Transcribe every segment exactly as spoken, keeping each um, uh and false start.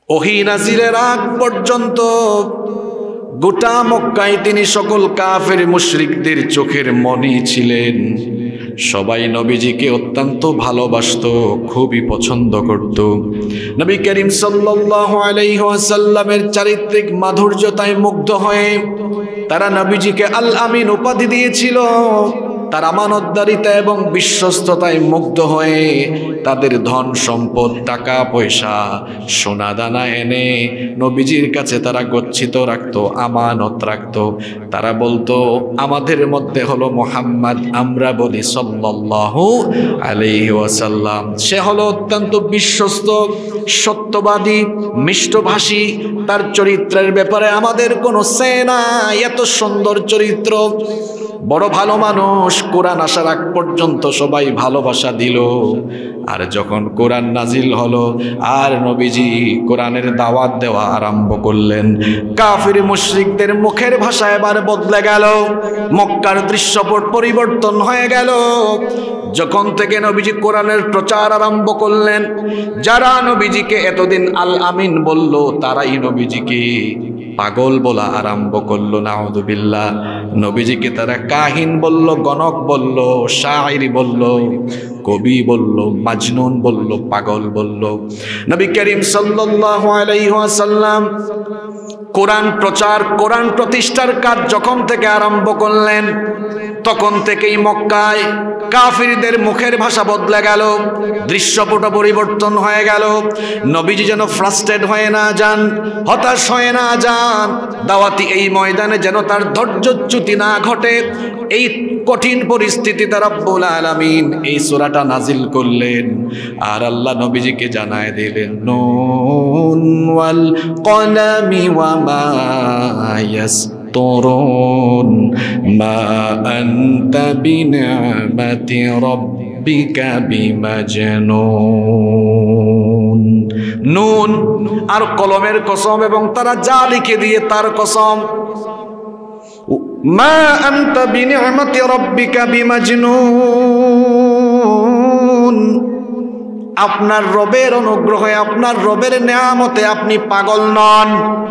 ওহী নাজিলের আগ পর্যন্ত গোটা মক্কায় তিনি সকল কাফের মুশরিকদের চোখের মনি ছিলেন। সবাই নবীজিকে অত্যন্ত ভালোবাসতো, খুবই পছন্দ করত। নবী করিম সাল্লাল্লাহু আলাইহি ওয়াসাল্লামের চারিত্রিক মাধুর্যতায় মুগ্ধ হয়ে তারা নবীজিকে আল আমিন উপাধি দিয়েছিল। তার আমানতদারিতা এবং বিশ্বস্ততায় মুগ্ধ হয়ে তাদের ধন সম্পদ, টাকা পয়সা, সোনা দানা এনে নবীজির কাছে তারা গচ্ছিত রাখতো, আমানত রাখতো। তারা বলতো, আমাদের মধ্যে হলো মুহাম্মদ, আমরা বলি সাল্লাল্লাহু আলাইহি ওয়াসাল্লাম। সে হলো অত্যন্ত বিশ্বস্ত, সত্যবাদী, মিষ্টভাষী। তার চরিত্রের ব্যাপারে আমাদের কোনো সে নাই। এত সুন্দর চরিত্র, বড় ভালো মানুষ। কোরআন আসার আগ পর্যন্ত সবাই ভালোবাসা দিল। আর যখন কোরআন নাজিল হলো আর নবীজি কোরআনের দাওয়াত দেওয়া আরম্ভ করলেন, কাফির মুশরিকদের মুখের ভাষা এবার বদলে গেল। মক্কার দৃশ্যপট পরিবর্তন হয়ে গেল। যখন থেকে নবীজি কোরআনের প্রচার আরম্ভ করলেন, যারা নবীজিকে এতদিন আল আমিন বলল, তারাই নবীজিকে পাগল বলা আরম্ভ করলো। নাউযুবিল্লাহ। নবীজিকে তারা কাহিন বলল, গণক বলল, শায়রি বলল, কবি বলল, মাজনুন বলল, পাগল বলল। নবী করিম সাল্লাল্লাহু আলাইহি ওয়াসাল্লাম কোরআন প্রচার, কোরআন প্রতিষ্ঠার কাজ যখন থেকে আরম্ভ করলেন, তখন থেকেই মক্কায় কাফিরদের মুখের ভাষা বদলে গেল, দৃশ্যপট পরিবর্তন হয়ে গেল। নবীজি যেন ফ্রাস্ট্রেট হয়ে না যান, হতাশ হয়ে না যান। দাওয়াতি এই ময়দানে যেন তার ধৈর্যচ্যুতি না ঘটে, এই কঠিন পরিস্থিতিতে রব্বুল আলামিন এই সূরাটা নাজিল করলেন। আর আল্লাহ নবীজিকে জানায় দিলেন, নুন ওয়াল কলামি ওয়া মা ইয়াসতুরুন মা আনতা বিনি'মাতি রাব্বিকা বিমাজনুন। নুন আর কলমের কসম, এবং তারা যা লিখে দিয়ে তার কসম। মা আনতা বিনি'মাতি রাব্বিকা বিমাজনুন। আপনার রবের অনুগ্রহে, আপনার রবের নেয়ামতে আপনি পাগল নন।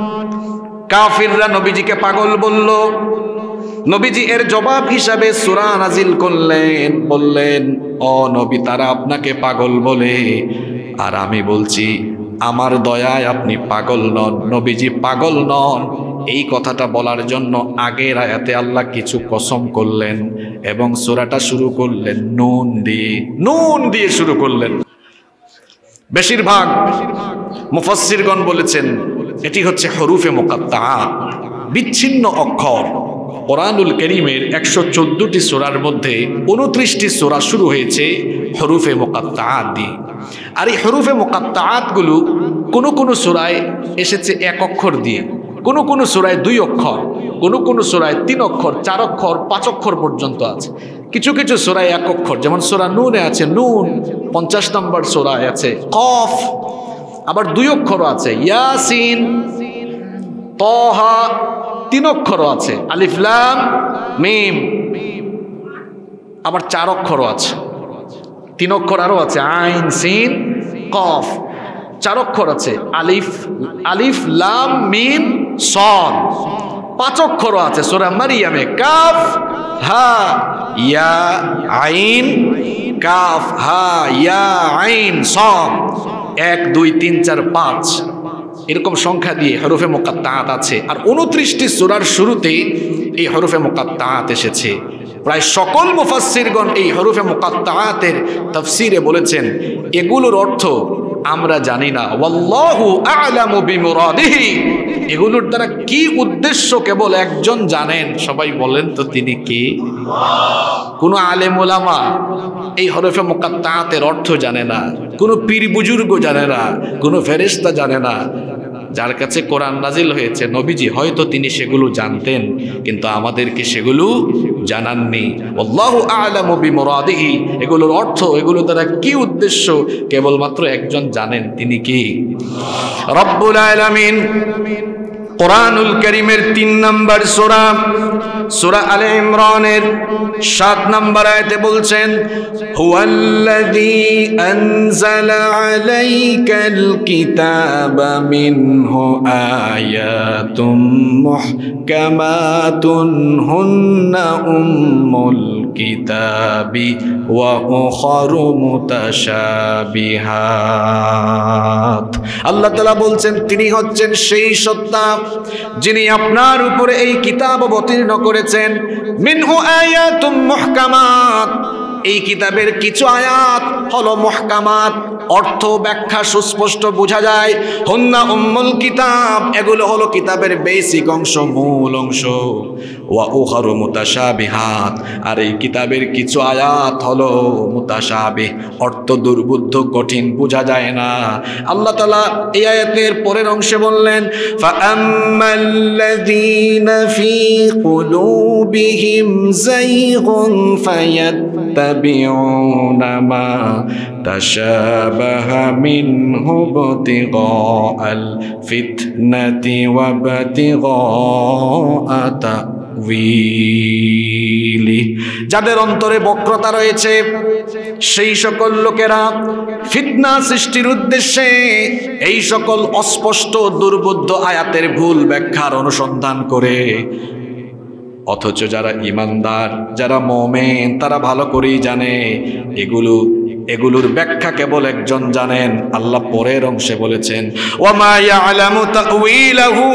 কাফিররা নবীজিকে পাগল বলল। নবীজি এর জবাব হিসাবে সূরা নাজিল করলেন, বললেন, ও নবী, তারা আপনাকে পাগল বলে, আর আমি বলছি আমার দয়ায় আপনি পাগল নন। নবীজি পাগল নন, এই কথাটা বলার জন্য আগের আয়াতে আল্লাহ কিছু কসম করলেন এবং সূরাটা শুরু করলেন নুন দিয়ে। নুন দিয়ে শুরু করলেন। বেশিরভাগ মুফাসসিরগণ বলেছেন এটি হচ্ছে হরুফে মুকাত্তাআত, বিচ্ছিন্ন অক্ষর। কোরআনুল কারীমের একশো চোদ্দটি সূরার মধ্যে উনত্রিশটি সূরা শুরু হয়েছে হরুফে মুকাত্তাআত দিয়ে। আর এই হরুফে মুকাত্তাআত গুলো কোনো কোনো সূরায় এসেছে এক অক্ষর দিয়ে, কোনো কোনো সূরায় দুই অক্ষর, কোনো কোনো সূরায় তিন অক্ষর, চার অক্ষর, পাঁচ অক্ষর পর্যন্ত আছে। কিছু কিছু সূরায় এক অক্ষর, যেমন সূরা নূনে আছে নুন, পঞ্চাশ নম্বর সূরায় আছে কফ। আবার দুই অক্ষরও আছে ইয়াসিন, তাহা, তিন অক্ষরও আছে আলিফ লাম মিম। আবার চার অক্ষরও আছে, তিন অক্ষর আরো আছে আইন সিন কফ। চার অক্ষর আছে আলিফ আলিফ লাম মিম সদ। পাঁচ অক্ষরও আছে সূরা মারিয়ামে কাফ হা ইয়া আইন, কাফ হা ইয়া আইন সদ। এক দুই তিন চার পাঁচ এরকম সংখ্যা দিয়ে হরফে মুকাত্তাআত আছে। আর উনত্রিশটি সূরার শুরুতেই এই হরফে মুকাত্তাআত এসেছে। প্রায় সকল মুফাসসিরগণ এই হরফে মুকাত্তাআতের তাফসীরে বলেছেন এগুলোর অর্থ আমরা জানি না, ওয়াল্লাহু আ'লামু বিমুরাদিহি। এগুলোর দ্বারা কি উদ্দেশ্য কেবল একজন জানেন। সবাই বলেন তো তিনি কে? কোনো আলেম ওলামা এই হরফে মুকাত্তাআতের অর্থ জানে না, কোনো পীর বুজুর্গ জানে না, কোনো ফেরেশতা জানে না। যার কাছে কোরআন নাজিল হয়েছে নবীজি হয়তো তিনি সেগুলো জানতেন, কিন্তু আমাদেরকে সেগুলো জানাননি। আল্লাহু আ'লামু বিমুরাদিহি, এগুলোর অর্থ, এগুলো দ্বারা কি উদ্দেশ্য কেবলমাত্র একজন জানেন, তিনি কি? রব্বুল আলামিন কোরআনুল কারীমের তিন নম্বর সূরা সূরা আলে ইমরানের সাত নম্বর আয়াতে বলছেন হুয়াল্লাযী আনজালা আলাইকাল কিতাবা মিনহু আয়াতুম মুহকামাতুন হুন্না উম্মুল কিতাবি ওয়া উখারু মুতাশাবিহাত। আল্লাহ তাআলা বলছেন তিনি হচ্ছেন সেই সত্তা যিনি আপনার উপরে এই কিতাব অবতীর্ণ করেছেন। মিনহু আয়াতুম মুহকামাত, এই কিতাবের কিছু আয়াত হলো মুহকামাত, অর্থ ব্যাখ্যা সুস্পষ্ট বোঝা যায়। হুন্না উম্মুল কিতাব, এগুলো হলো কিতাবের বেসিক অংশ, মূল অংশ। ওয়া উখারু মুতাশাবিহাত, আর এই কিতাবের কিছু আয়াত হলো মুতাশাবিহ, অর্থ দুর্বোধ্য, কঠিন, বোঝা যায় না। আল্লাহ তাআলা এই আয়াতের পরের অংশে বললেন ফাআম্মাল্লাযীনা ফী কুলুবিহিম যায়গুন ফায়াত্তাবিউনা মা তাশাবাহা মিনহু ইবতিগাআল ফিতনাতি ওয়া ইবতিগাআ তা'ওয়িলি। যাদের অন্তরে বক্রতা রয়েছে সেই সকল লোকেরা ফিতনা সৃষ্টির উদ্দেশ্যে এই সকল অস্পষ্ট দুর্বোধ্য আয়াতের ভুল ব্যাখ্যার অনুসন্ধান করে। অথচ যারা ঈমানদার, যারা মুমিন, তারা ভালো করেই জানে এগুলো এগুলোর ব্যাখ্যা কেবল একজন জানেন। আল্লাহ পরের অংশে বলেছেন ওয়ামা ইয়ালামু তা'ওয়িলাহু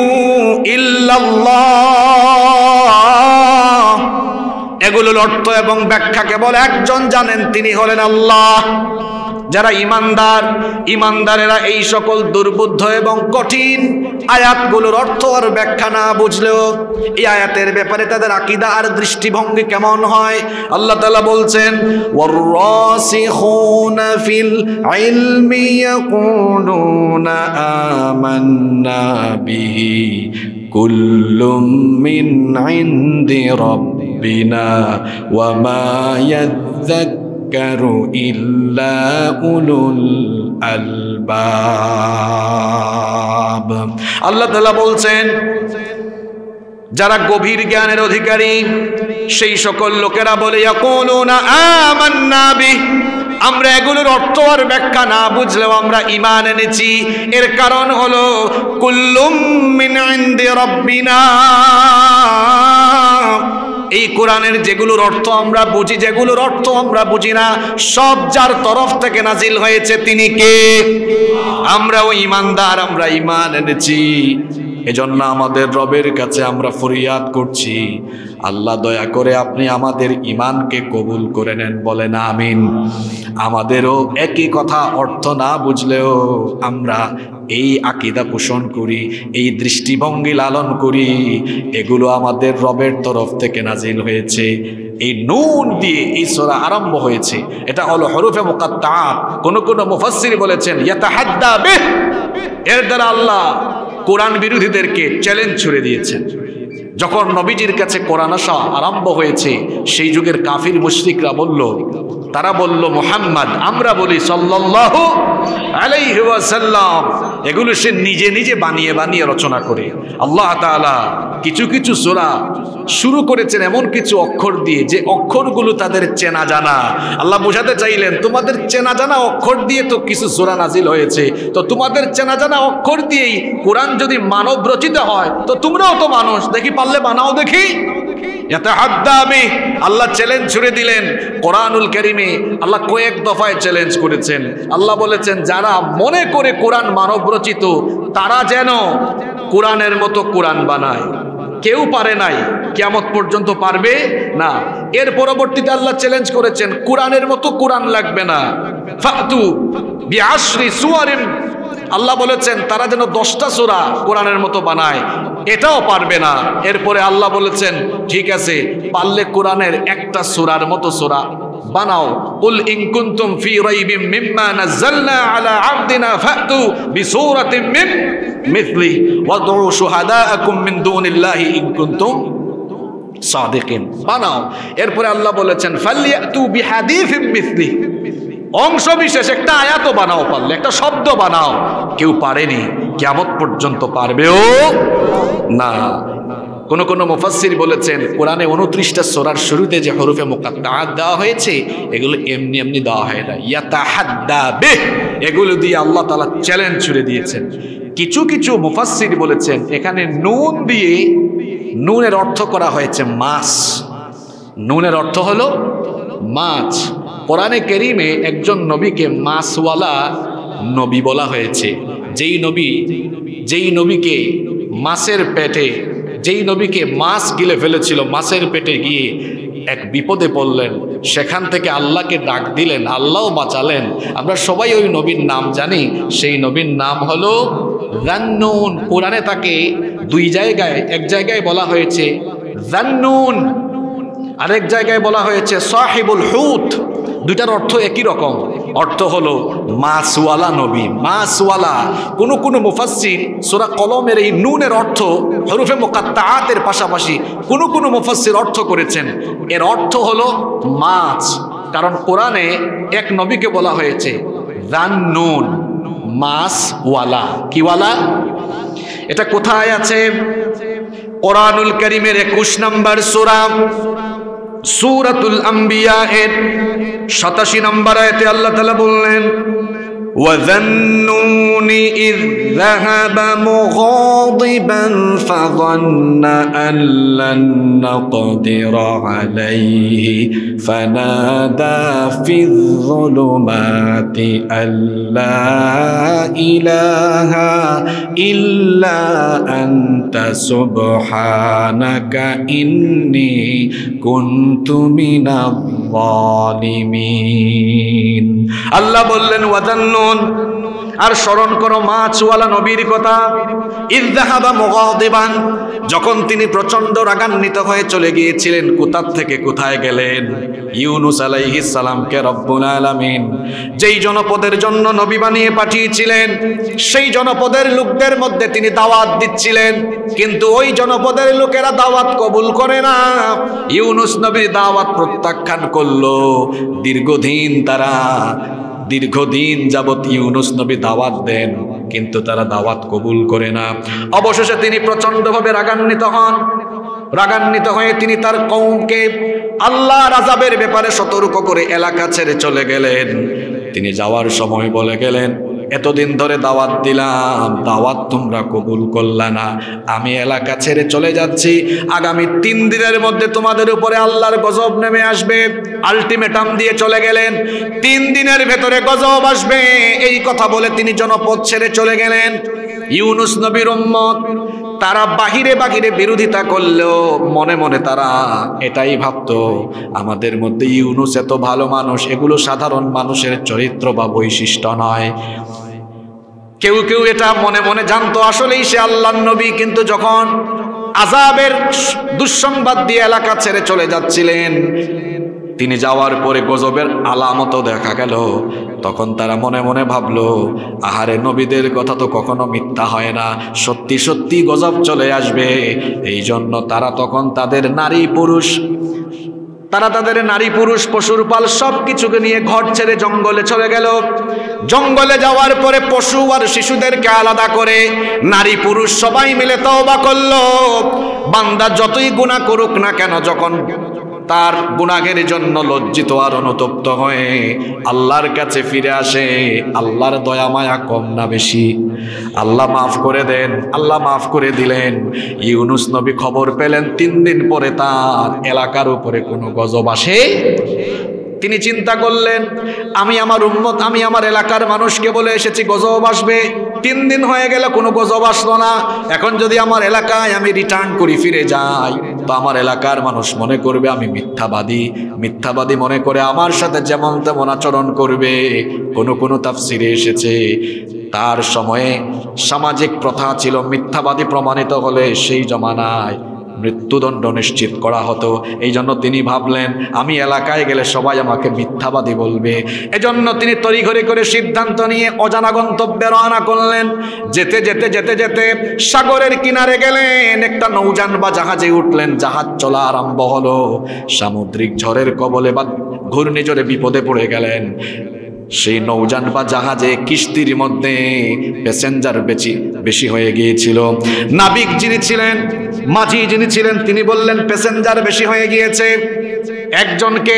ইল্লাল্লাহ, এগুলোর অর্থ এবং ব্যাখ্যা কেবল একজন জানেন, তিনি হলেন আল্লাহ। যারা ঈমানদার, ঈমানদারেরা এই সকল দুর্বোধ্য এবং কঠিন আয়াতগুলোর অর্থ আর ব্যাখ্যা না বুঝলেও এই আয়াতের ব্যাপারে তাদের আকীদা আর দৃষ্টিভঙ্গি কেমন হয় আল্লাহ তাআলা বলছেন ওয়ার-রাসিখুনা ফিল ইলমি ইয়াকুলুনা আমান্না বিহি কুল্লুম মিন ইনদি রাব্বিনা ওয়া মা ইয়াযাক্কারু ইল্লা উলুল আলবাব। আল্লাহ তাআলা বলছেন যারা গভীর জ্ঞানের অধিকারী সেই সকল লোকেরা বলে ইয়াকুলুনা আমান্না বিহি, আমরা এগুলোর অর্থ আর ব্যাখ্যা না বুঝলেও আমরা ঈমান এনেছি। এর কারণ হলো কুল্লুম মিন ইনদি রাব্বিনা, এই কোরআনের যেগুলোর অর্থ আমরা বুঝি, যেগুলোর অর্থ আমরা বুঝি না, সব যার তরফ থেকে নাজিল হয়েছে তিনি কে? আমরাও ঈমানদার, আমরা ঈমান এনেছি। এজন্য আমাদের রবের কাছে আমরা ফরিয়াদ করছি, আল্লাহ দয়া করে আপনি আমাদের ঈমানকে কবুল করে নেন, বলেন আমিন। আমাদেরও একই কথা অর্থ না বুঝলেও আমরা এই আকীদা পোষণ করি, এই দৃষ্টিভঙ্গি লালন করি, এগুলো আমাদের রবের তরফ থেকে নাজিল হয়েছে। এই নুন দিয়ে এই সূরা আরম্ভ হয়েছে, এটা হলো হরফে মুকাত্তাআত। কোন কোন মুফাসসির বলেছেন ইয়াতাহাদ্দা বিহ, এর দ্বারা আল্লাহ কোরআন বিরোধীদেরকে চ্যালেঞ্জ ছুড়ে দিয়েছেন। যখন নবীজির কাছে কোরআন আসা আরম্ভ হয়েছে, সেই যুগের কাফির মুশরিকরা বলল, তারা বলল মুহাম্মদ, আমরা বলি সাল্লাল্লাহু আলাইহি ওয়াসাল্লাম, এগুলো সে নিজে নিজে বানিয়ে বানিয়ে রচনা করে। আল্লাহ তাআলা কিছু কিছু সূরা শুরু করেছেন এমন কিছু অক্ষর দিয়ে যে অক্ষরগুলো তাদের চেনা জানা। আল্লাহ বোঝাতে চাইলেন তোমাদের চেনা জানা অক্ষর দিয়ে তো কিছু সূরা নাজিল হয়েছে, তো তোমাদের চেনা জানা অক্ষর দিয়েই কোরআন যদি মানব রচিত হয় তো তোমরাও তো মানুষ, দেখি পারলে বানাও দেখি। আল্লাহ চ্যালেঞ্জ ছুড়ে দিলেন। কোরআনুল কারীমে আল্লাহ কয়েক দফায় চ্যালেঞ্জ করেছেন। আল্লাহ বলেছেন যারা মনে করে কোরআন মানব রচিত তারা যেন কোরআনের মতো কোরআন বানায়। কেউ পারে নাই, কিয়ামত পর্যন্ত পারবে না। এর পরবর্তীতে আল্লাহ চ্যালেঞ্জ করেছেন কোরআনের মতো কোরআন লাগবে না, ফাতু বিআশরি সুওয়ারিন, আল্লাহ বলেছেন তারা যেন দশটা সূরা কোরআনের মতো বানায়, এটাও পারবে না। এরপরে আল্লাহ বলেছেন ঠিক আছে, পারলে কোরআনের একটা সূরার মতো সূরা বানাও। কুল ইন কুনতুম ফি রাইবিম মিম্মা নাযালনা আলা আবদিনা ফাতু বিসূরাতিন মিন মিথলি ওয়াদউ শুহাদাআকুম মিন দুনিল্লাহি ইন কুনতুম সাদিকিন, বানাও। এরপরে আল্লাহ বলেছেন ফালইয়াতু বিহাদিসিম মিথলি, অংশ বিশেষ একটা আয়াত বানাও, পারলে একটা শব্দ বানাও, কেউ পারেনি, কিয়ামত পর্যন্ত পারবেও না। কোন কোন মুফাসসির বলেছেন কোরআনে উনত্রিশটা সূরার শুরুতে যে হরফে মুকাত্তাআত দেওয়া হয়েছে এগুলো এমনি এমনি দেওয়া হয় না, ইয়াতাহাদ্দা বিহ, এগুলো দিয়ে আল্লাহ তাআলা চ্যালেঞ্জ ছুড়ে দিয়েছেন। কিছু কিছু মুফাসসির বলেছেন এখানে নুন দিয়ে, নুনের অর্থ করা হয়েছে মাছ, নুনের অর্থ হলো মাছ। কোরআনে কারীমে একজন নবীকে মাছওয়ালা নবী বলা হয়েছে, যেই নবী যেই নবীকে মাছের পেটে, যেই নবীকে মাছ গিলে ফেলেছিল, মাছের পেটে গিয়ে এক বিপদে পড়লেন, সেখান থেকে আল্লাহকে ডাক দিলেন, আল্লাহও বাঁচালেন। আমরা সবাই ওই নবীর নাম জানি, সেই নবীর নাম হলো যান্নুন। কোরআনে তাকে দুই জায়গায়, এক জায়গায় বলা হয়েছে যান্নুন, আরেক জায়গায় বলা হয়েছে সাহিবুল হুত। দুইটার অর্থ একই রকম, অর্থ হলো মাছওয়ালা নবী, মাছওয়ালা। কোন কোন মুফাসসির সূরা কলমের এই নুনের অর্থ হরফে মুকাত্তাআতের পাশাপাশি কোন কোন মুফাসসির অর্থ করেছেন এর অর্থ হলো মাছ, কারণ কোরআনে এক নবীকে বলা হয়েছে যান্নুন, মাছওয়ালা। কিওয়ালা? এটা কোথায় আছে? কোরআনুল কারীমের একুশ নম্বর সূরা সূরাতুল আম্বিয়া এর সাতাশি নম্বর আয়াতে আল্লাহ তাআলা বললেন وَذَنُّونِ إِذْ ذَهَبَ مُغَاضِبًا فَظَنَّ أَن لَّن نَّقْدِرَ عَلَيْهِ فَنَادَىٰ فِي الظُّلُمَاتِ أَن لَّا إِلَٰهَ إِلَّا أَنتَ سُبْحَانَكَ إِنِّي كُنتُ مِنَ الظَّالِمِينَ। আল্লাহ বললেন ওয়াদান্নুন, আর স্মরণ করো মাছওয়ালা নবীর কথা। ইয যাহাবা মুগাদিবান, যখন তিনি প্রচন্ড রাগান্বিত হয়ে চলে গিয়েছিলেন। কোথা থেকে কোথায় গেলেন? ইউনুস আলাইহিস সালামকে রব্বুল আলামিন যেই জনপদের জন্য নবী বানিয়ে পাঠিয়েছিলেন, সেই জনপদের লোকদের মধ্যে তিনি দাওয়াত দিচ্ছিলেন, কিন্তু ওই জনপদের লোকেরা দাওয়াত কবুল করে না। ইউনুস নবীর দাওয়াত প্রত্যাখ্যান করলো। দীর্ঘদিন তারা দীর্ঘদিন যাবত ইউনুস নবী দাওয়াত দেন, কিন্তু তারা দাওয়াত কবুল করে না। অবশেষে তিনি প্রচন্ডভাবে রাগান্বিত হন। রাগান্বিত হয়ে তিনি তার কওমকে আল্লাহর আযাবের ব্যাপারে সতর্ক করে এলাকা ছেড়ে চলে গেলেন। তিনি যাওয়ার সময় বলে গেলেন, এতদিন ধরে দাওয়াত দিলাম, দাওয়াত তোমরা কবুল করলা না, আমি এলাকা ছেড়ে চলে যাচ্ছি। আগামী তিন দিনের মধ্যে তোমাদের উপরে আল্লাহর গজব নেমে আসবে। আলটিমেটাম দিয়ে চলে গেলেন, তিন দিনের ভেতরে গজব আসবে, এই কথা বলে তিনি জনপদ ছেড়ে চলে গেলেন। ইউনুস নবীর উম্মত তারা বাহিরে বাহিরে বিরোধিতা করলেও মনে মনে তারা এটাই ভাবতো, আমাদের মধ্যে ইউনুস এত ভালো মানুষ, এগুলো সাধারণ মানুষের চরিত্র বা বৈশিষ্ট্য নয়। কেউ কেউ এটা মনে মনে জানতো আসলেই সে আল্লাহর নবী, কিন্তু যখন আযাবের দুঃসংবাদ দিয়ে এলাকা ছেড়ে চলে যাচ্ছিলেন, তিনি যাওয়ার পরে গজবের আলামতও দেখা গেল, তখন তারা মনে মনে ভাবলো, আহারে নবীদের কথা তো কখনো মিথ্যা হয় না, সত্যি সত্যি গজব চলে আসবে। এই জন্য তারা তখন তাদের নারী পুরুষ তারা তাদের নারী পুরুষ পশুর পাল সব কিছুকে নিয়ে ঘর ছেড়ে জঙ্গলে চলে গেল। জঙ্গলে যাওয়ার পরে পশু আর শিশুদেরকে আলাদা করে নারী পুরুষ সবাই মিলে তওবা করলো। বান্দা যতই গুনাহ করুক না কেন, যখন তার গুনাহের জন্য লজ্জিত আর অনুতপ্ত হয়ে আল্লাহর কাছে ফিরে আসে, আল্লাহর দয়া মায়া কম না বেশি? আল্লাহ মাফ করে দেন। আল্লাহ মাফ করে দিলেন। ইউনুস নবী খবর পেলেন তিন দিন পরে তার এলাকার উপরে কোনো গজব আসে। তিনি চিন্তা করলেন, আমি আমার উম্মত, আমি আমার এলাকার মানুষকে বলে এসেছি গজব আসবে, তিন দিন হয়ে গেল কোনো গজব আসলো না। এখন যদি আমার এলাকায় আমি রিটার্ন করি, ফিরে যাই, তো আমার এলাকার মানুষ মনে করবে আমি মিথ্যাবাদী। মিথ্যাবাদী মনে করে আমার সাথে যেমন তেমন আচরণ করবে। কোনো কোনো তাফসিরে এসেছে তার সময়ে সামাজিক প্রথা ছিল, মিথ্যাবাদী প্রমাণিত হলে সেই জমানায় মৃত্যুদণ্ড নিশ্চিত করা হতো। এই জন্য তিনি ভাবলেন, আমি এলাকায় গেলে সবাই আমাকে মিথ্যাবাদী বলবে। এজন্য তিনি তড়িঘড়ি করে সিদ্ধান্ত নিয়ে অজানা গন্তব্যে রওনা করলেন। যেতে যেতে যেতে যেতে সাগরের কিনারে গেলেন, একটা নৌযান বা জাহাজে উঠলেন। জাহাজ চলা আরম্ভ হলো। সামুদ্রিক ঝড়ের কবলে বা ঘূর্ণিঝড়ে বিপদে পড়ে গেলেন। সেই নৌযান বা জাহাজে কিস্তির মধ্যে প্যাসেঞ্জার বেশি বেশি হয়ে গিয়েছিল। নাবিক যিনি ছিলেন, মাঝি যিনি ছিলেন, তিনি বললেন প্যাসেঞ্জার বেশি হয়ে গিয়েছে, একজনকে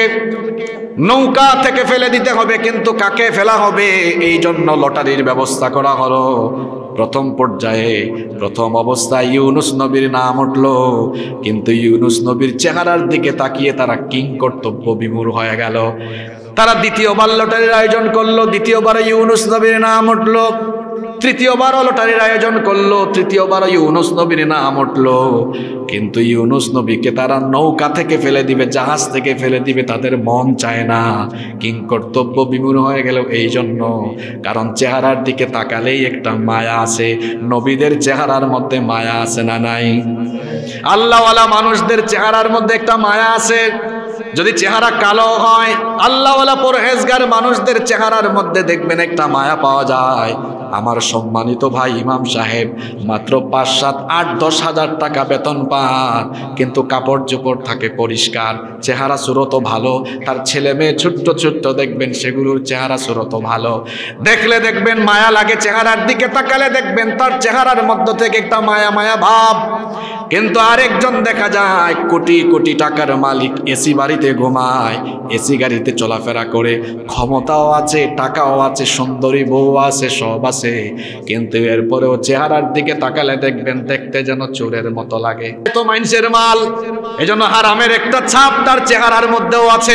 নৌকা থেকে ফেলে দিতে হবে, কিন্তু কাকে ফেলা হবে এই জন্য লটারির ব্যবস্থা করা হলো। প্রথম পর্যায়ে প্রথম অবস্থায় ইউনুস নবীর নাম উঠল, কিন্তু ইউনুস নবীর চেহারার দিকে তাকিয়ে তারা কিং কর্তব্য বিমূঢ় হয়ে গেল। তারা দ্বিতীয়বার লটারির আয়োজন করলো, দ্বিতীয়বারে ইউনুস নবীর নাম উঠল। তৃতীয়বারও লটারির আয়োজন করলো, তৃতীয়বারও ইউনুস নবীর নাম উঠলো, কিন্তু ইউনুস নবীকে তারা নৌকা থেকে ফেলে দিবে, জাহাজ থেকে ফেলে দিবে, তাদের মন চায় না। কিং কর্তব্য বিমূঢ় হয়ে গেল এই জন্য, কারণ চেহারার দিকে তাকালেই একটা মায়া আছে। নবীদের চেহারার মধ্যে মায়া আছে না নাই? আল্লাহওয়ালা মানুষদের চেহারার মধ্যে একটা মায়া আছে। যদি চেহারা কালো হয়, আল্লাহওয়ালা পরহেজগার মানুষদের চেহারার মধ্যে দেখবেন একটা মায়া পাওয়া যায়। আমার সম্মানিত ভাই ইমাম সাহেব মাত্র পাঁচ সাত আট দশ হাজার টাকা বেতন পান, কিন্তু কাপড় চোপড় থাকে পরিষ্কার, চেহারা সুরত ভালো। তার ছেলে মেয়ে ছোট্ট ছোট্ট দেখবেন সেগুলোর চেহারা সুরত ভালো। দেখলে দেখবেন মায়া লাগে, চেহারার দিকে তাকালে দেখবেন তার চেহারার মধ্য থেকে একটা মায়া মায়া ভাব। কিন্তু আরেকজন দেখা যায় কোটি কোটি টাকার মালিক, এসি বাড়িতে ঘুমায়, এসি গাড়িতে চলাফেরা করে, ক্ষমতাও আছে, টাকাও আছে, সুন্দরী বউ আছে, সব আছে, কিন্তু এরপরেও চেহারার দিকে তাকালে দেখবেন দেখতে যেন চোরের মতো লাগে। তো মানুষের মাল, এজন্য হারামের একটা ছাপ তার চেহারার মধ্যেও আছে।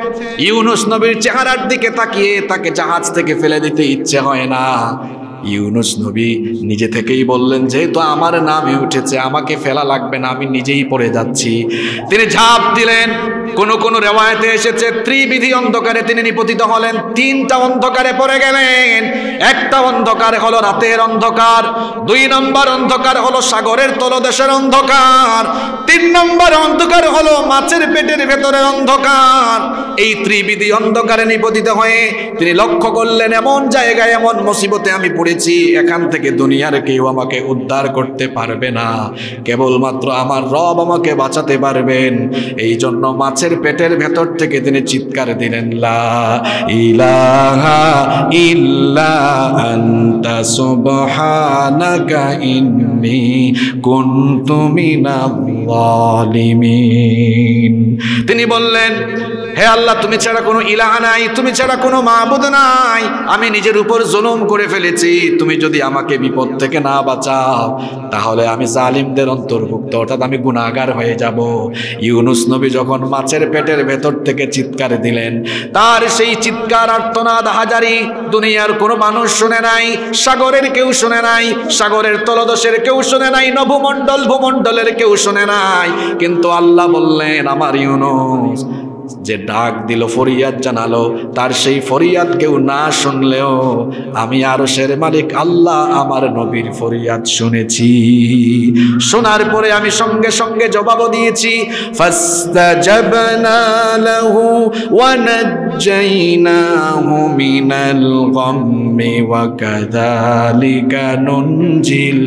ইউনুস নবীর চেহারার দিকে তাকিয়ে তাকে জাহাজ থেকে ফেলে দিতে ইচ্ছে হয় না। ইউনুস নবী নিজে থেকেই বললেন, যেহেতু আমার নামে উঠেছে আমাকে ফেলা লাগবে না, আমি নিজেই পড়ে যাচ্ছি। তিনি ঝাঁপ দিলেন। কোন কোন রেওয়ায়েতে এসেছে ত্রিবিধি অন্ধকারে তিনি নিপতিত হলেন। তিনটা অন্ধকারে পড়ে গেলেন। একটা অন্ধকার হলো রাতের অন্ধকার, দুই নম্বর অন্ধকার হলো সাগরের তলদেশের অন্ধকার, তিন নম্বর অন্ধকার হলো মাছের পেটের ভেতরের অন্ধকার। এই ত্রিবিধি অন্ধকারে নিপতিত হয়ে তিনি লক্ষ্য করলেন, এমন জায়গায় এমন মুসিবতে আমি পড়েছি, এখান থেকে দুনিয়ার কেউ আমাকে উদ্ধার করতে পারবে না, কেবলমাত্র আমার রব আমাকে বাঁচাতে পারবেন। এই জন্য মাছের পেটের ভেতর থেকে তিনি চিৎকার দিলেন, লা ইলাহা ইল্লা আনতা সুবহানাকা ইন্নী কুনতু মিনাল যালিমিন। তিনি বললেন, হে আল্লাহ, তুমি ছাড়া কোনো ইলাহ নাই, তুমি ছাড়া কোনো মাবুদ নাই, আমি নিজের উপর জুলুম করে ফেলেছি। তুমি যদি আমাকে বিপদ থেকে না বাঁচাও তাহলে আমি জালিমদের অন্তর্ভুক্ত, অর্থাৎ আমি গুনাহগার হয়ে যাব। ইউনুস নবী যখন মাছের পেটের ভেতর থেকে চিৎকার দিলেন, তার সেই চিৎকার আর্তনাদ হাজারি দুনিয়ার কোনো মানুষ শুনে নাই, সাগরের কেউ শুনে নাই, সাগরের তলদেশের কেউ শুনে নাই, নভমণ্ডল ভূমণ্ডলের কেউ শুনে নাই, কিন্তু আল্লাহ বললেন, আমার ইউনুস যে ডাক দিল, ফরিয়াদ জানালো, তার সেই ফরিয়াদ কেউ না শুনলেও আমি আরশের মালিক আল্লাহ আমার নবীর ফরিয়াদ শুনেছি। শোনার পরে আমি সঙ্গে সঙ্গে জবাব দিয়েছি, ফাস্তাজাবনা লাহু ওয়া নাজ্জাইনাহু মিনাল গাম্মি ওয়া কাযালিকা নুনজিল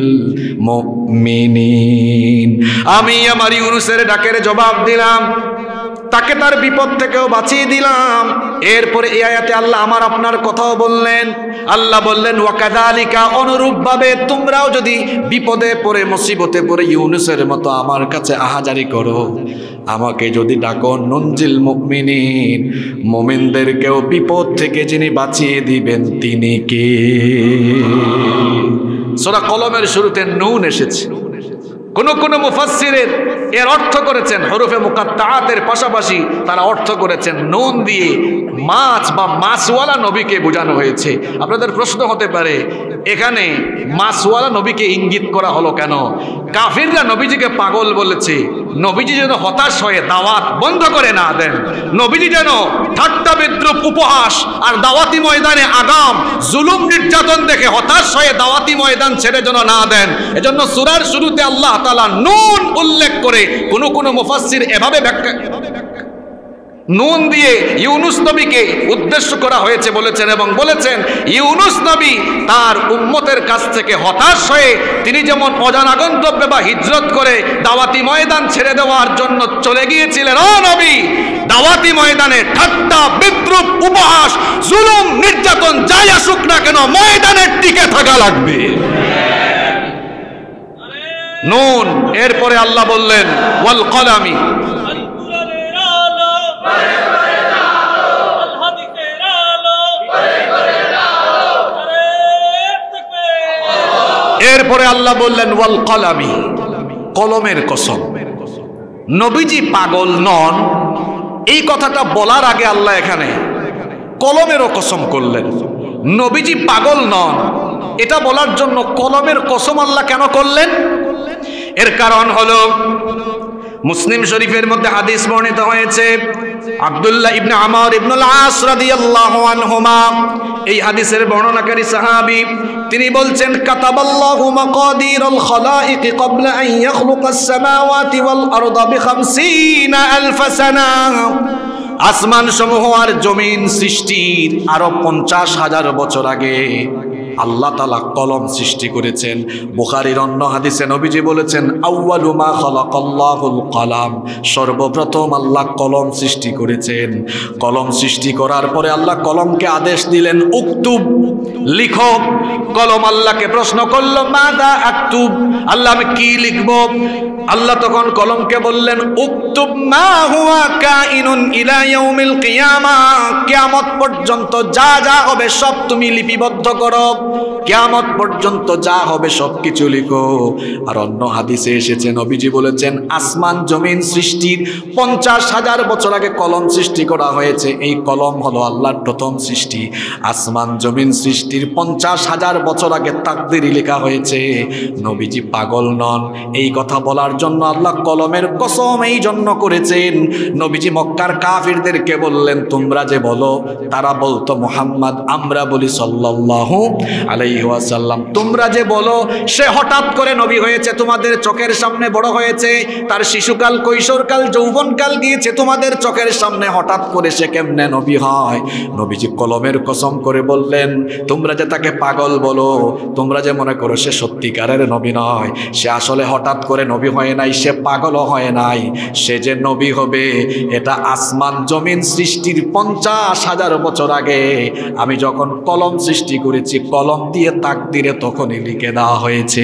মুমিনিন। আমি আমার ইউনুসের ডাকের জবাব দিলাম, তাকে তার বিপদ থেকেও বাঁচিয়ে দিলাম। এরপরে এই আয়াতে আল্লাহ আমার আপনার কথাও বললেন। আল্লাহ বললেন, ওয়াকাযালিকা, অনুরূপভাবে তোমরাও যদি বিপদে পড়ে মুসিবতে পড়ে ইউনুসের মতো আমার কাছে আহাজারি করো, আমাকে যদি ডাকো, নুনজিল মুমিনিন, মুমিনদেরকেও বিপদ থেকে যিনি বাঁচিয়ে দিবেন তিনি কে? সূরা কলমের শুরুতে নুন এসেছে। কোন কোন মুফাসসিরের এর অর্থ করেছেন হরফে মুকাত্তাআতের পাশাপাশি তারা অর্থ করেছেন নুন দিয়ে মাছ বা মাছওয়ালা নবীকে বোঝানো হয়েছে। আপনাদের প্রশ্ন হতে পারে, এখানে মাছওয়ালা নবীকে ইঙ্গিত করা হলো কেন? কাফিররা নবীজিকে পাগল বলেছে, নবীজি যেন হতাশ হয়ে দাওয়াত বন্ধ করে না দেন, নবীজি যেন ঠাট্টা বিদ্রুপ উপহাস আর দাওয়াতি ময়দানে আগাম জুলুম নির্যাতন দেখে হতাশ হয়ে দাওয়াতি ময়দান ছেড়ে যেন না দেন। এজন্য সূরার শুরুতে আল্লাহ তাআলা নুন উল্লেখ করে কোন কোন মুফাসসির এভাবে ব্যাখ্যা নুন দিয়ে ইউনুস নবীকে উদ্দেশ্য করা হয়েছে বলেছেন, এবং বলেছেন ইউনুস নবী তার উম্মতের কাছ থেকে হতাশ হয়ে তিনি যেমন অজানা গন্তব্যে বা হিজরত করে দাওয়াতি ময়দান ছেড়ে দেওয়ার জন্য চলে গিয়েছিলেন, ও নবী দাওয়াতি ময়দানে ঠাট্টা বিদ্রুপ উপহাস জুলুম নির্যাতন যাই আসুক না কেন ময়দানের টিকে থাকা লাগবে। নুন, এরপরে আল্লাহ বললেন ওয়াল কলামি, এরপরে আল্লাহ বললেন ওয়াল কলামি, কলমের কসম। নবীজি পাগল নন এই কথাটা বলার আগে আল্লাহ এখানে কলমেরও কসম করলেন। নবীজি পাগল নন এটা বলার জন্য কলমের কসম আল্লাহ কেন করলেন? এর কারণ হলো মুসলিম শরীফের মধ্যে হাদিস বর্ণিত হয়েছে, আব্দুল্লাহ ইবনে আমর ইবনুল আস রাদিয়াল্লাহু আনহুমা, এই হাদিসের বর্ণনাকারী সাহাবী, তিনি বলছেন কাতাবাল্লাহু মাকাদিরাল খালাইক ক্বাবলা আন ইয়াখলুকাস সামাওয়াতি ওয়াল আরদা বিখামসিনা আলফ সানা, আসমান সমূহ আর জমিন সৃষ্টির আরো পঞ্চাশ হাজার বছর আগে আল্লাহ তাআলা কলম সৃষ্টি করেছেন। বুখারীর অন্য হাদিসে নবীজি বলেছেন আউয়ালু মা খালাকাল্লাহুল কলাম, সর্বপ্রথম আল্লাহ কলম সৃষ্টি করেছেন। কলম সৃষ্টি করার পরে আল্লাহ কলমকে আদেশ দিলেন উকতুব, লিখো। কলম আল্লাহকে প্রশ্ন করলো মাদা আকতুব, আল্লাহ আমি কি লিখব? আল্লাহ তখন কলমকে বললেন উকতুব মা হুয়া কাইনুন ইলা ইয়াউমিল কিয়ামাহ, কিয়ামত পর্যন্ত যা যা হবে সব তুমি লিপিবদ্ধ করো, কিয়ামত পর্যন্ত যা হবে সবকিছু লিখো। আর অন্য হাদিসে এসেছে নবীজি বলেছেন আসমান জমিন সৃষ্টির পঞ্চাশ হাজার বছর আগে কলম সৃষ্টি করা হয়েছে। এই কলম হলো আল্লাহর প্রথম সৃষ্টি। আসমান জমিন সৃষ্টির পঞ্চাশ হাজার বছর আগে তাকদীর লেখা হয়েছে। নবীজি পাগল নন এই কথা বলার জন্য আল্লাহ কলমের কসম এই জন্য করেছেন। নবীজি মক্কার কাফিরদেরকে বললেন তোমরা যে বলো, তারা বলতো মুহাম্মদ, আমরা বলি সাল্লাল্লাহু আলাইহি ওয়াসাল্লাম, তোমরা যে বলো সে হঠাৎ করে নবী হয়েছে, তোমাদের চোখের সামনে বড় হয়েছে, তার শিশুকাল কৈশোরকাল যৌবনকাল গিয়েছে তোমাদের চোখের সামনে, হঠাৎ করে সে কেমনে নবী হয়? নবীজি কলমের কসম করে বললেন তোমরা যে তাকে পাগল বলো, তোমরা যে মনে করো সে সত্যিকারের নবী নয়, সে আসলে হঠাৎ করে নবী হয় নাই, সে পাগলও হয় নাই। সে যে নবী হবে এটা আসমান জমিন সৃষ্টির পঞ্চাশ হাজার বছর আগে আমি যখন কলম সৃষ্টি করেছি, কলম দিয়ে তাকদিরে তখনই লিখে দেওয়া হয়েছে।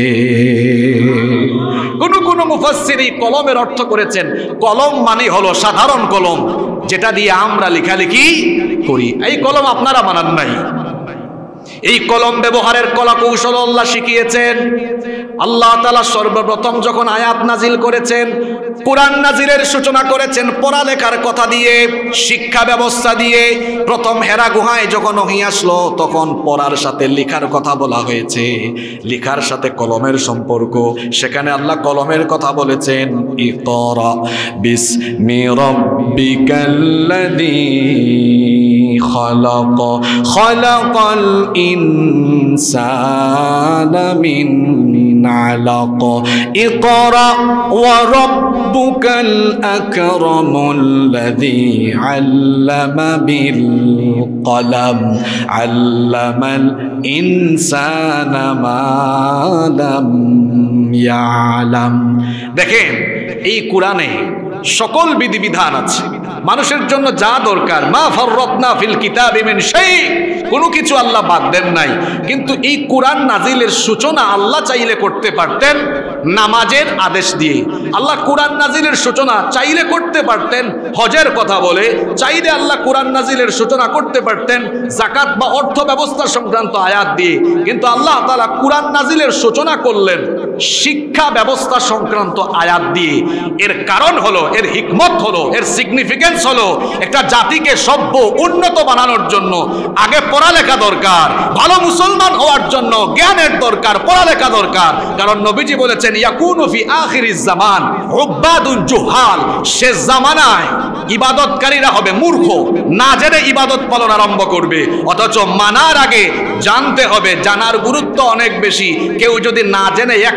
কোন কোন মুফাসসির এই কলমের অর্থ করেছেন কলম মানে হলো সাধারণ কলম যেটা দিয়ে আমরা লেখালেখি করি। এই কলম আপনারা বানান নাই, এই কলম ব্যবহারের কলা কৌশল আল্লাহ শিখিয়েছেন। আল্লাহ তাআলা সর্বপ্রথম যখন আয়াত নাজিল করেছেন, কোরআন নাজিলের সূচনা করেছেন পড়ালেখার কথা দিয়ে, শিক্ষা ব্যবস্থা দিয়ে। প্রথম হেরা গুহায় যখন ওহী আসলো তখন পড়ার সাথে লেখার কথা বলা হয়েছে, লেখার সাথে কলমের সম্পর্ক। সেখানে আল্লাহ কলমের কথা বলেছেন ইকরা বিসমি রাব্বিকাল্লাযী খালাক খালাকাল ইনসানা মিন আলাক ইকরা ওয়া রাব্বুকাল আকরামুল্লাযী আল্লামা বিল কলম আল্লামাল ইনসানা মা লাম ইয়ালাম। দেখেন এই কোরআনে সকল বিধিবিধান আছে, মানুষের জন্য যা দরকার, মা ফাররাতনা ফিল কিতাবি মিন শাই, কোনো কিছু আল্লাহ বাদ দেন নাই। কিন্তু এই কোরআন নাজিলের সূচনা আল্লাহ চাইলে করতে পারতেন নামাজের আদেশ দিয়ে। আল্লাহ কোরআন নাজিলের সূচনা চাইলে করতে পারতেন হজের কথা বলে, চাইলে আল্লাহ কোরআন নাজিলের সূচনা করতে পারতেন যাকাত বা অর্থ ব্যবস্থা সংক্রান্ত আয়াত দিয়ে। কিন্তু আল্লাহ তাআলা কোরআন নাজিলের সূচনা করলেন শিক্ষা ব্যবস্থা সংক্রান্ত আয়াত দিয়ে। এর কারণ হলো, এর হিকমত হলো, এর সিগনিফিকেন্স হলো একটা জাতিকে সভ্য উন্নত বানানোর জন্য আগে পড়ালেখা দরকার। ভালো মুসলমান হওয়ার জন্য জ্ঞানের দরকার, পড়ালেখা দরকার। কারণ নবীজি বলেছেন ইয়াকুনু ফি আখিরিজ জামান উবাদুন জুহাল, শেষ জামানায় ইবাদতকারীরা হবে মূর্খ, না জেনে ইবাদত পালন আরম্ভ করবে। অথচ মানার আগে জানতে হবে, জানার গুরুত্ব অনেক বেশি। কেউ যদি না জেনে এক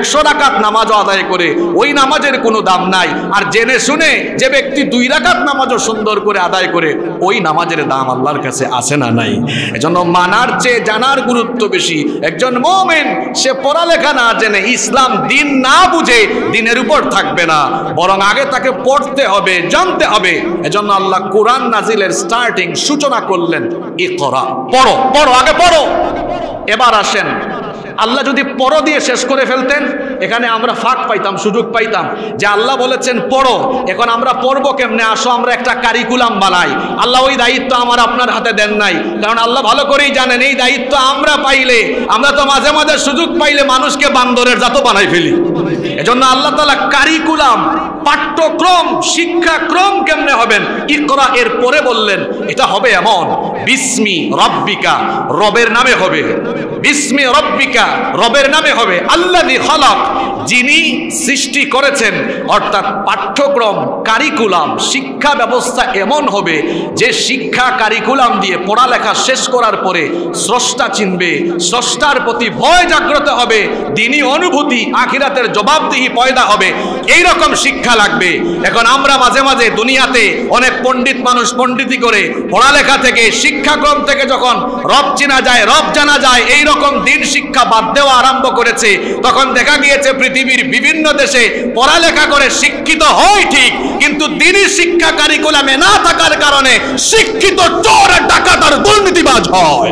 একশো রাকাত নামাজও আদায় করে ওই নামাজের কোনো দাম নাই। আর জেনে শুনে যে ব্যক্তি দুই রাকাত নামাজও সুন্দর করে আদায় করে ওই নামাজের দাম আল্লাহর কাছে আছে না নাই? এজন্য মানার চেয়ে জানার গুরুত্ব বেশি। একজন মুমিন সে পড়ালেখা না জেনে, ইসলাম দিন না বুঝে দিনের উপর থাকবে না, বরং আগে তাকে পড়তে হবে, জানতে হবে। এজন্য আল্লাহ কোরআন নাজিলের স্টার্টিং সূচনা করলেন ইকরা, পড়ো পড়ো, আগে পড়ো। এবার আসেন, আল্লাহ যদি পড়ো দিয়ে শেষ করে ফেলতেন, এখানে আমরা ফাঁক পাইতাম, সুযোগ পাইতাম যে আল্লাহ বলেছেন পড়ো, এখন আমরা পড়বো কেমনে? আসো আমরা একটা কারিকুলাম বানাই। আল্লাহ ওই দায়িত্ব আমার আপনার হাতে দেন নাই, কারণ আল্লাহ ভালো করেই জানেন এই দায়িত্ব আমরা পাইলে, আমরা তো মাঝে মাঝে সুযোগ পাইলে মানুষকে বান্দরের জাতও বানাই ফেলি। এজন্য আল্লাহ তাআলা কারিকুলাম, পাঠ্যক্রম, শিক্ষাক্রম কেমনে হবেন ইকরা এর পরে বললেন এটা হবে এমন, বিস্মি রব্বিকা, রবের নামে হবে। বিস্মি রব্বিকা, রবের নামে হবে। আল্লাযী খালাক, যিনি সৃষ্টি করেছেন। অর্থাৎ পাঠ্যক্রম, কারিকুলাম, শিক্ষা ব্যবস্থা এমন হবে যে শিক্ষা কারিকুলাম দিয়ে পড়ালেখা শেষ করার পরে স্রষ্টা চিনবে, স্রষ্টার প্রতি ভয় জাগ্রত হবে, দ্বীনি অনুভূতি, আখিরাতের জবাবদিহি পয়দা হবে। এই রকম শিক্ষা লাগবে। এখন আমরা মাঝে মাঝে দুনিয়াতে অনেক পণ্ডিত মানুষ পণ্ডিতি করে পড়ালেখা থেকে, শিক্ষাক্রম থেকে যখন রব চেনা যায়, রব জানা যায়, এই রকম দিন শিক্ষা বাদ দেওয়া আরম্ভ করেছে, তখন দেখা গিয়েছে পৃথিবীর বিভিন্ন দেশে পড়ালেখা করে শিক্ষিত হয় ঠিক, কিন্তু দিনই শিক্ষা কারিকুলামে না থাকার কারণে শিক্ষিত চোর, ডাকাত আর দুর্নীতিবাজ হয়।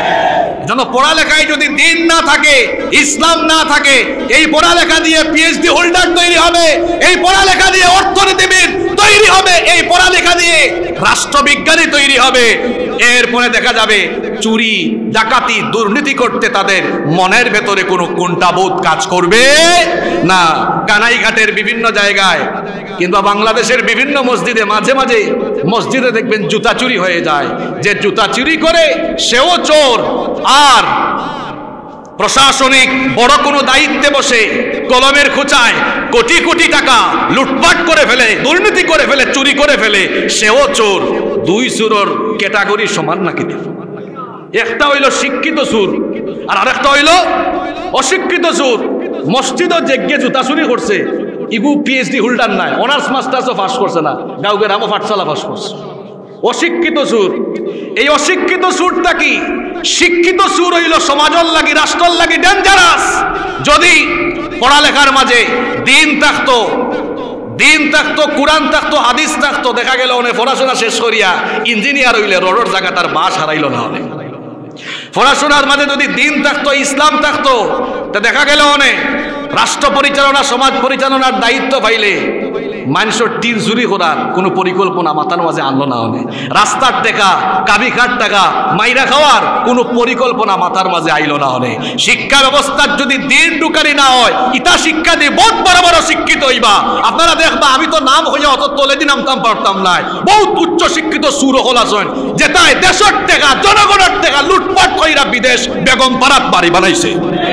যেন পড়ালেখায় যদি দিন না থাকে, ইসলাম না থাকে, এই পড়ালেখা দিয়ে পিএইচডি হোল্ডার তৈরি হবে, এই পড়ালেখা দিয়ে অর্থনীতিবিদ তৈরি হবে, এই পড়ালেখা দিয়ে রাষ্ট্রবিজ্ঞানী তৈরি হবে। এরপরে দেখা যাবে চুরি, ডাকাতি, দুর্নীতি করতে তাদের মনের ভেতরে কোনো কুণ্ঠাবোধ কাজ করবে না। কানাইঘাটের বিভিন্ন জায়গায় কিংবা বাংলাদেশের বিভিন্ন মসজিদে মাঝে মাঝে মসজিদে দেখবেন জুতা চুরি হয়ে যায়। যে জুতা চুরি করে সেও চোর, আর প্রশাসনিক বড় কোনো দায়িত্বে বসে কলমের খোঁচায় কোটি কোটি টাকা লুটপাট করে ফেলে, দুর্নীতি করে ফেলে, চুরি করে ফেলে, সেও চোর। দুই চোরের ক্যাটাগরি সমান নাকি? একটা হইল শিক্ষিত চোর আর আরেকটা হইল অশিক্ষিত চোর। মসজিদও যেগে জুতা চুরি করছে, ইগু পিএইচডি হোল্ডার নাই, অনার্স মাস্টার্সও পাস করছে না, গাউগের আমও পাঠশালা পাস করছে। অশিক্ষিত চোর। এই অশিক্ষিত চোরটা কি? শিক্ষিত চোর হইল সমাজের লাগি, রাষ্ট্রের লাগি ডেঞ্জারাস। যদি পড়ালেখার মাঝে দিন থাকতো, দিন থাকতো, কোরআন থাকতো, হাদিস থাকতো, দেখা গেল অনেক পড়াশোনা শেষ করিয়া ইঞ্জিনিয়ার হইলে রোডের জায়গা তার বাস হারাইল না। অনেক পড়াশোনার মাঝে যদি দিন থাকতো, ইসলাম থাকতো, তা দেখা গেল অনেক রাষ্ট্র পরিচালনা, সমাজ পরিচালনার দায়িত্ব পাইলে মানুষের টিন চুরি করার কোনো পরিকল্পনা মাথার মাঝে আনলো না। অনেক রাস্তার টাকা, কাবি খাট টাকা মাইরা খাওয়ার কোনো পরিকল্পনা মাথার মাঝে আইলো না। অনেক শিক্ষা ব্যবস্থার যদি দিন ঢুকানি না হয়, ইতা শিক্ষা দিয়ে বহুত বড় বড় শিক্ষিত হইবা। আপনারা দেখবা, আমি তো নাম হইয়া অত তলে দিন নামতাম পারতাম নাই, বহুত উচ্চ শিক্ষিত সুর হল আছেন, যেটাই দেশের টাকা, জনগণের টাকা লুটপাট কইরা বিদেশ বেগম পাড়াত বাড়ি বানাইছে।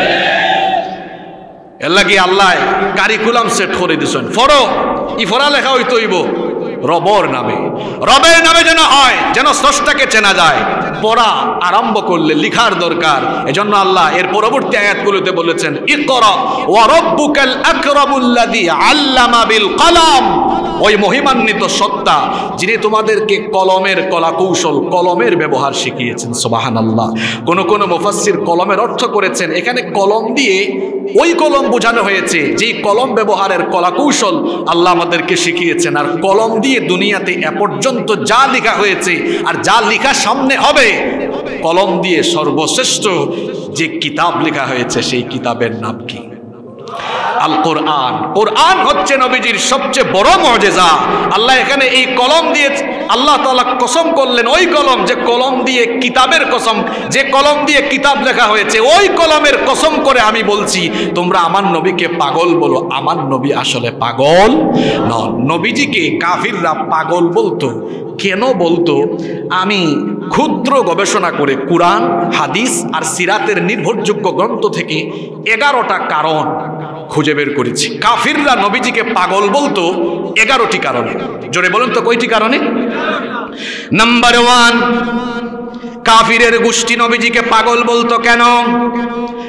এর লাগি আল্লাহ কারিকুলাম সেট করে দিছেন। ফরো ই ফরা লেখা হইতে হইব রবর নামে, রবের নামে যেন হয়, যেন স্রষ্টাকে চেনা যায়। পড়া আরম্ভ করলে লিখার দরকার। এজন্য আল্লাহ এর পরবর্তী আয়াতগুলোতে বলেছেন ইকরা ওয়া রাব্বুকাল আকরামুল্লাযী আল্লামা বিল কলম। ওই মহিমান্বিত সত্তা যিনি তোমাদেরকে কলমের কলা কৌশল, কলমের ব্যবহার শিখিয়েছেন। সুবহানাল্লাহ। কোন কোন মুফাসসির কলমের অর্থ করেছেন এখানে কলম দিয়ে ওই কলম বোঝানো হয়েছে যেই কলম ব্যবহারের কলা কৌশল আল্লাহ আমাদেরকে শিখিয়েছেন। আর কলম দিয়ে দুনিয়াতে এ পর্যন্ত যা লেখা হয়েছে আর যা লেখা সামনে হবে, কলম দিয়ে সর্বশ্রেষ্ঠ যে কিতাব লেখা হয়েছে সেই কিতাবের নাম কি? আল কোরআন। কোরআন হচ্ছে নবীজির সবচেয়ে বড় মুজিজা। আল্লাহ এখানে এই কলম দিয়ে আল্লাহ তাআলা কসম করলেন, ওই কলম যে কলম দিয়ে কিতাবের কসম, যে কলম দিয়ে কিতাব লেখা হয়েছে, ওই কলমের কসম করে আমি বলছি তোমরা আমার নবীকে পাগল বলো। আমার নবী আসলে পাগল নন। নবীজিকে কাফিররা পাগল বলতো। কেন বলতো? আমি ক্ষুদ্র গবেষণা করে কুরআন, হাদিস আর সিরাতের নির্ভরযোগ্য গ্রন্থ থেকে এগারোটা কারণ খুঁজে বের করেছি। কাফিররা নবীজিকে পাগল বলতো এগারোটি কারণে। জোরে বলুন তো কয়টি কারণে? নাম্বার ওয়ান, কাফিরের গোষ্ঠী নবীজিকে পাগল বলতো কেন?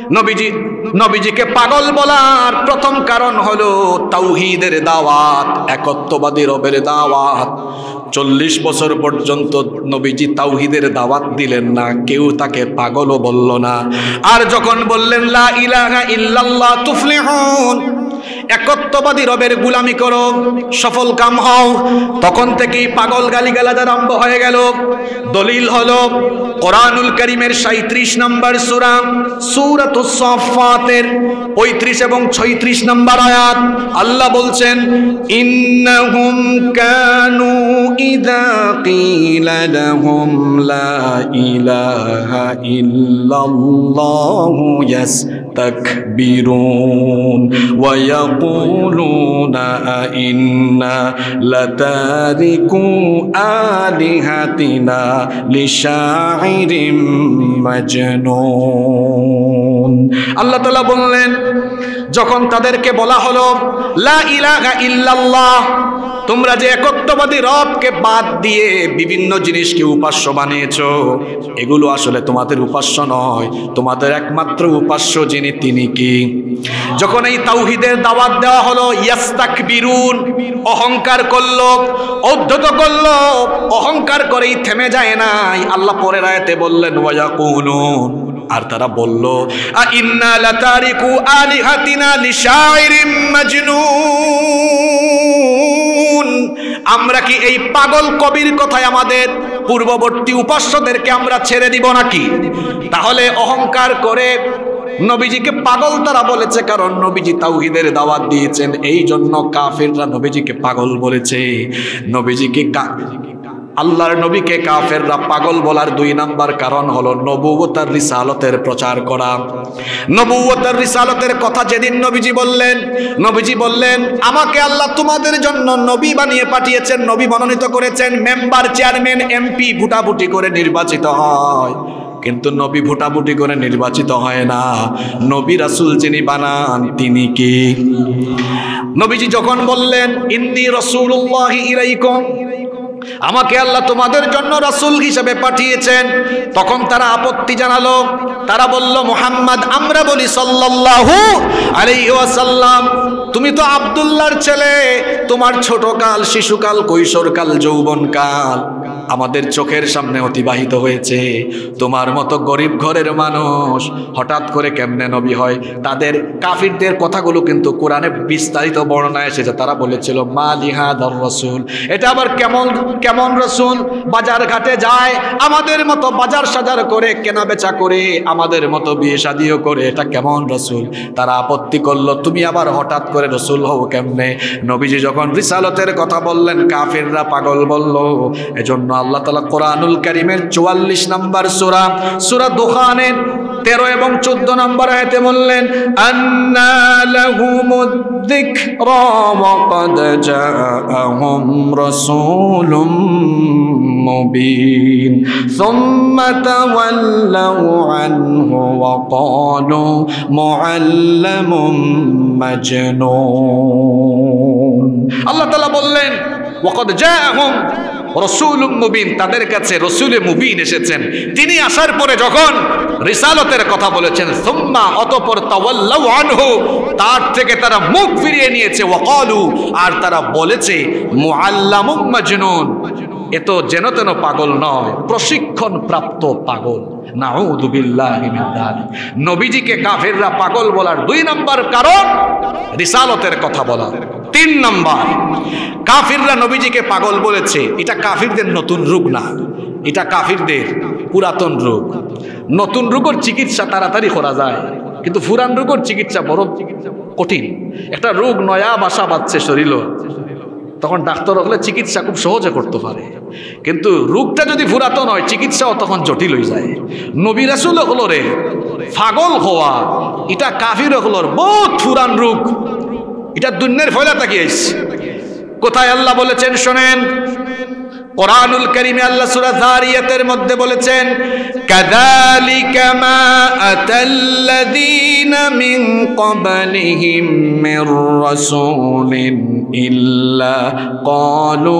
নবীজি নবীজিকে পাগল বলার প্রথম কারণ হলো তাওহীদের দাওয়াত, একত্ববাদী রবের দাওয়াত। চল্লিশ বছর পর্যন্ত নবীজি তাওহীদের দাওয়াত দিলেন না, কেউ তাকে পাগলও বলল না। আর যখন বললেন লা ইলাহা ইল্লাল্লাহ তুফলিহুন, একত্ববাদী রবের গোলামি করো, সফল কাম হও, তখন থেকেই পাগল গালিগালাজ আরম্ভ হয়ে গেল। দলিল হলো কোরআনুল কারীমের সাঁইত্রিশ নম্বর সূরা সূরাতুস সাফফাতের পঁয়ত্রিশ এবং ছয়ত্রিশ নম্বর আয়াত। আল্লাহ বলছেন ইন্নাহুম কানু ইযা কিলা লাহুম লা ইলাহা ইল্লাল্লাহু ইয়াস্তাকবিরুন ওয়া ইয়াকুলুনা আইন্না লাতারিকু আলিহাতিনা লিশাইরিম মাজনুন। আল্লাহ তাআলা বললেন যখন তাদেরকে বলা হলো লা ইলাহা ইল্লাল্লাহ, তোমরা যে একত্ববাদী রবকে বাদ দিয়ে বিভিন্ন জিনিসকে উপাস্য বানিয়েছো, এগুলো আসলে তোমাদের উপাস্য নয়, তোমাদের একমাত্র উপাস্য যিনি তিনি কি? যখন এই তাওহীদের দাওয়াত দেওয়া হলো ইয়াস্তাকবিরুন, অহংকার করলো, অধ্যত করলো, অহংকার করেই থেমে যায় নাই। আল্লাহ পরের আয়াতে বললেন ওয়া ইয়াকুলুন, আর তারা বলল আ ইন্না লাতারিকু আলিহাতিনা লিশাইরিম মাজনুন, আমরা কি এই পাগল কবির কথায় আমাদের পূর্ববর্তী উপাস্যদেরকে আমরা ছেড়ে দিব নাকি? তাহলে অহংকার করে নবীজিকে পাগল তারা বলেছে, কারণ নবীজি তাওহীদের দাওয়াত দিয়েছেন, এই জন্য কাফেররা নবীজিকে পাগল বলেছে। নবীজিকে আল্লাহর নবীকে কাফেররা পাগল বলার দুই নাম্বার কারণ হলো নবুয়ত আর রিসালতের প্রচার করা। নবুয়ত আর রিসালতের কথা যেদিন নবীজি বললেন, নবীজি বললেন আমাকে আল্লাহ তোমাদের জন্য নবী বানিয়ে পাঠিয়েছেন, নবী মনোনীত করেছেন। মেম্বার, চেয়ারম্যান, এমপি ভোটাভুটি করে নির্বাচিত হয়, কিন্তু নবী ভোটাভুটি করে নির্বাচিত হয় না। নবী রাসূল যিনি বানান তিনি কি? নবীজি যখন বললেন ইন্নী রাসূলুল্লাহি ইলাইকুম, আমাকে আল্লাহ তোমাদের জন্য রাসূল হিসেবে পাঠিয়েছেন, তখন তারা আপত্তি জানালো। তারা বলল মুহাম্মদ, আমরা বলি সাল্লাল্লাহু আলাইহি ওয়াসাল্লাম। তুমি তো আব্দুল্লাহর ছেলে, তোমার ছোটকাল, শিশুকাল, কৈশোরকাল, যৌবনকাল আমাদের চোখের সামনে অতিবাহিত হয়েছে। তোমার মতো গরিব ঘরের মানুষ হঠাৎ করে কেমনে নবী হয়? তাদের কাফিরদের কথাগুলো কিন্তু কোরআনে বিস্তারিত বর্ণনা এসেছে। তারা বলেছিল মা লিহাদার রাসূল, এটা আবার কেমন কেমন রাসূল? বাজার ঘাটে যায়, আমাদের মতো বাজার সাজার করে, কেনা বেচা করে, আমাদের মতো বিয়ে শাদিও করে, এটা কেমন রাসূল? তারা আপত্তি করলো, তুমি আবার হঠাৎ করে রাসূল হও কেমনে? নবীজি যখন রিসালতের কথা বললেন, কাফিররা পাগল বলল। এজন্য আল্লাহ তাআলা কোরআনুল কারীমের চুয়াল্লিশ নম্বর সূরা সূরা দুখানের তেরো এবং চোদ্দ নম্বর আয়াতে বললেন আন্না লাহুমুদ যিকরা ওয়া ক্বাদ জাআহুম রাসূলুম মুবিন সুম্মা তাওয়াল্লাউ আনহু ওয়া ক্বালু মুআল্লামুম মাজনুন। আল্লাহ তাআলা বললেন ওয়া ক্বাদ জাআহুম রাসূলুম মুবিন, তাদের কাছে রাসূলে মুবিন এসেছেন। তিনি আসার পরে যখন রিসালতের কথা বলেছেন, সুম্মা অতঃপর তাওয়াল্লাউ আনহু, তার থেকে তারা মুখ ফিরিয়ে নিয়েছে, ওয়াকালু, আর তারা বলেছে মুআল্লামুম মাজনুন, এ তো যেন তেন পাগল নয়, প্রশিক্ষণ প্রাপ্ত পাগল। নাউযু বিল্লাহি মিন যালিক। নবীজিকে কাফেররা পাগল বলার দুই নাম্বার কারণ রিসালতের কথা বলা। তিন নাম্বার, কাফিররা নবীজিকে পাগল বলেছে, এটা কাফিরদের নতুন রোগ না, এটা কাফিরদের পুরাতন রোগ। নতুন রোগের চিকিৎসা তাড়াতাড়ি করা যায়, কিন্তু পুরান রোগের চিকিৎসা বড় কঠিন। একটা রোগ নয়া বাসা বাঁধছে শরীর, তখন ডাক্তার হলে চিকিৎসা খুব সহজে করতে পারে, কিন্তু রোগটা যদি পুরাতন হয় চিকিৎসাও তখন জটিল হয়ে যায়। নবী রাসূল হলরে পাগল হওয়া, এটা কাফির হলর বহুত পুরান রোগ, এটা দুনিয়ার ফয়লা তাকিয়েছে। কোথায় আল্লাহ বলেছেন শোনেন, কোরআনুল কারীমে আল্লাহ সূরা যারিয়াতের মধ্যে বলেছেন কাযালিকা মা আতাল্লাযীনা মিন ক্বাবলিহিম মির রাসূলিন ইল্লা ক্বালু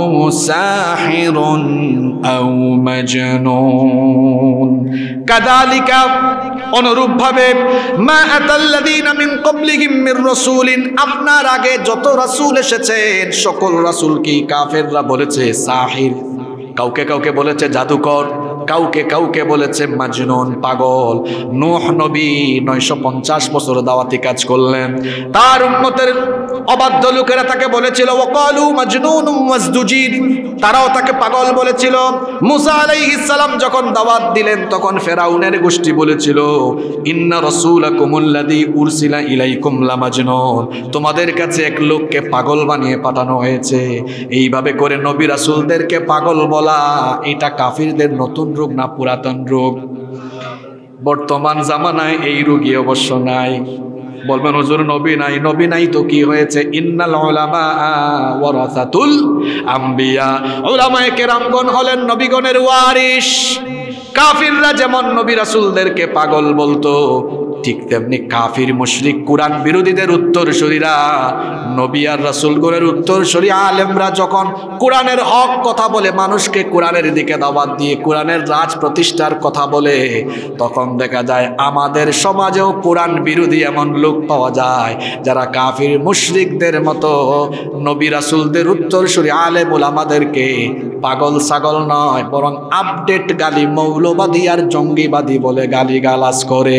সাহিরুন আও মাজনুন। কাযালিকা অনুরূপ ভাবে মা আতাল্লাযীনা মিন ক্বাবলিহিম মির রাসূলিন, আপনার আগে যত রাসূল এসেছেন সকল রাসূলকে কাফেররা বলেছে সাহির, কাউকে কাউকে বলেছে জাদুকর, কাউকে কাউকে বলেছে মাজনুন, পাগল। নূহ নবী নয়শো পঞ্চাশ বছর দাওয়াতি কাজ করলেন, তার উম্মতের অবাধ্য লোকেরা তাকে বলেছিল ওয়াকালু মাজনুনুম ওয়াজদুজির, তারাও তাকে পাগল বলেছিল। মুসা আলাইহিস সালাম যখন দাওয়াত দিলেন তখন ফেরাউনের গোষ্ঠী বলেছিল ইন্না রাসূলাকুমুল্লাযী উরসিলা ইলাইকুম লামাজনুন, তোমাদের কাছে এক লোককে পাগল বানিয়ে পাঠানো হয়েছে। এইভাবে করে নবী রাসূলদেরকে পাগল বলা এটা কাফিরদের নতুন রোগ না পুরাতন রোগ? বর্তমান জামানায় এই রোগী অবশ্য নাই। বলবেন হুজুর নবী নাই, নবী নাই তো কি হয়েছে? ইন্নাল উলামা ওয়ারাসাতুল আম্বিয়া, উলামায়ে কেরামগণ হলেন নবীগণের ওয়ারিস। কাফিররা যেমন নবী রাসূলদেরকে পাগল বলতো, ঠিক তেমনি কাফির মুশরিক কুরআন বিরোধীদের উত্তরসূরিরা নবী আর রাসূলগণের উত্তরসূরি আলেমরা যখন কোরআনের হক কথা বলে, মানুষকে কোরআনের দিকে দাওয়াত দিয়ে কোরআনের রাজ প্রতিষ্ঠার কথা বলে, তখন দেখা যায় আমাদের সমাজেও কোরআন বিরোধী এমন লোক পাওয়া যায় যারা কাফির মুশরিকদের মতো নবী রাসূলদের উত্তরসূরি আলেম ওলামাদেরকে পাগল ছাগল নয় বরং আপডেট গালি মৌলবাদী আর জঙ্গিবাদী বলে গালি গালাজ করে।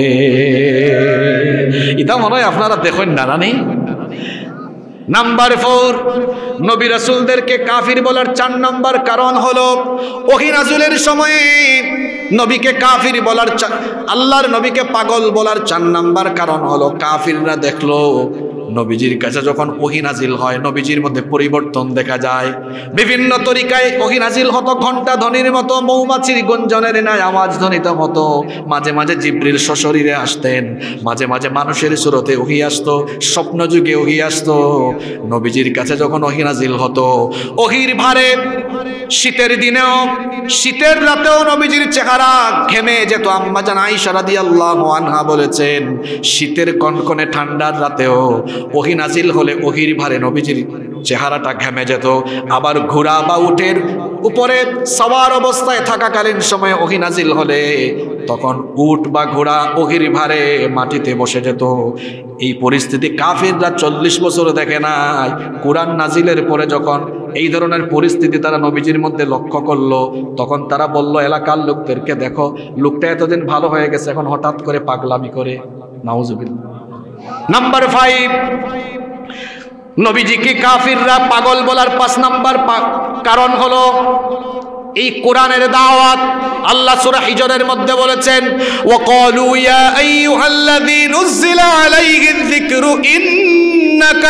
এটা মনে হয় আপনারা দেখেন না রানি। নাম্বার ফোর, নবী রাসূলদেরকে কাফির বলার চার নাম্বার কারণ হলো ওহী নাযিলের সময়ে নবীকে কাফির বলার, আল্লাহর নবীকে পাগল বলার চার নাম্বার কারণ হলো কাফিররা দেখলো নবীজির কাছে যখন ওহী নাজিল হয় নবীজির মধ্যে পরিবর্তন দেখা যায়। বিভিন্ন তরিকায় ওহী নাজিল হতো ঘণ্টা ধ্বনির মতো, মৌমাছির গুঞ্জনের ন্যায় আওয়াজ ধ্বনিত হতো। মাঝে মাঝে জিবরিল সশরীরে আসতেন, মাঝে মাঝে মানুষের সুরতে ওহী আসতো, স্বপ্ন যুগে ওহী আসতো। নবীজির কাছে যখন ওহী নাজিল হতো ওহীর ভারে শীতের দিনেও শীতের রাতেও নবীজির চেহারা ঘেমে যেত। আম্মা জান আয়েশা রাদিয়াল্লাহু আনহা বলেছেন শীতের কনকনে ঠান্ডার রাতেও ওহী নাজিল হলে ওহীর ভারে নবীজির চেহারাটা ঘেমে যেত। আবার ঘোড়া বা উটের উপরে সওয়ার অবস্থায় থাকাকালীন সময়ে ওহী নাজিল হলে তখন উট বা ঘোড়া ওহীর ভারে মাটিতে বসে যেত। এই পরিস্থিতি কাফিররা চল্লিশ বছর দেখে নাই। কোরআন নাজিলের পরে যখন এই ধরনের পরিস্থিতি তারা নবীজির মধ্যে লক্ষ্য করলো তখন তারা বলল এলাকার লোকদেরকে দেখো লোকটা এতদিন ভালো হয়ে গেছে এখন হঠাৎ করে পাগলামি করে। নাউজুবিল্লাহ। নাম্বার ফাইভ, নবীজিকে কাফিররা পাগল বলার পাঁচ নাম্বার কারণ হলো এই কোরআনের দাওয়াত। আল্লাহ সূরা হিজরের মধ্যে বলেছেন ওয়াকালু ইয়া আইয়ুহাল্লাযী নুযিলা আলাইহিয যিকরু ইন্নাকা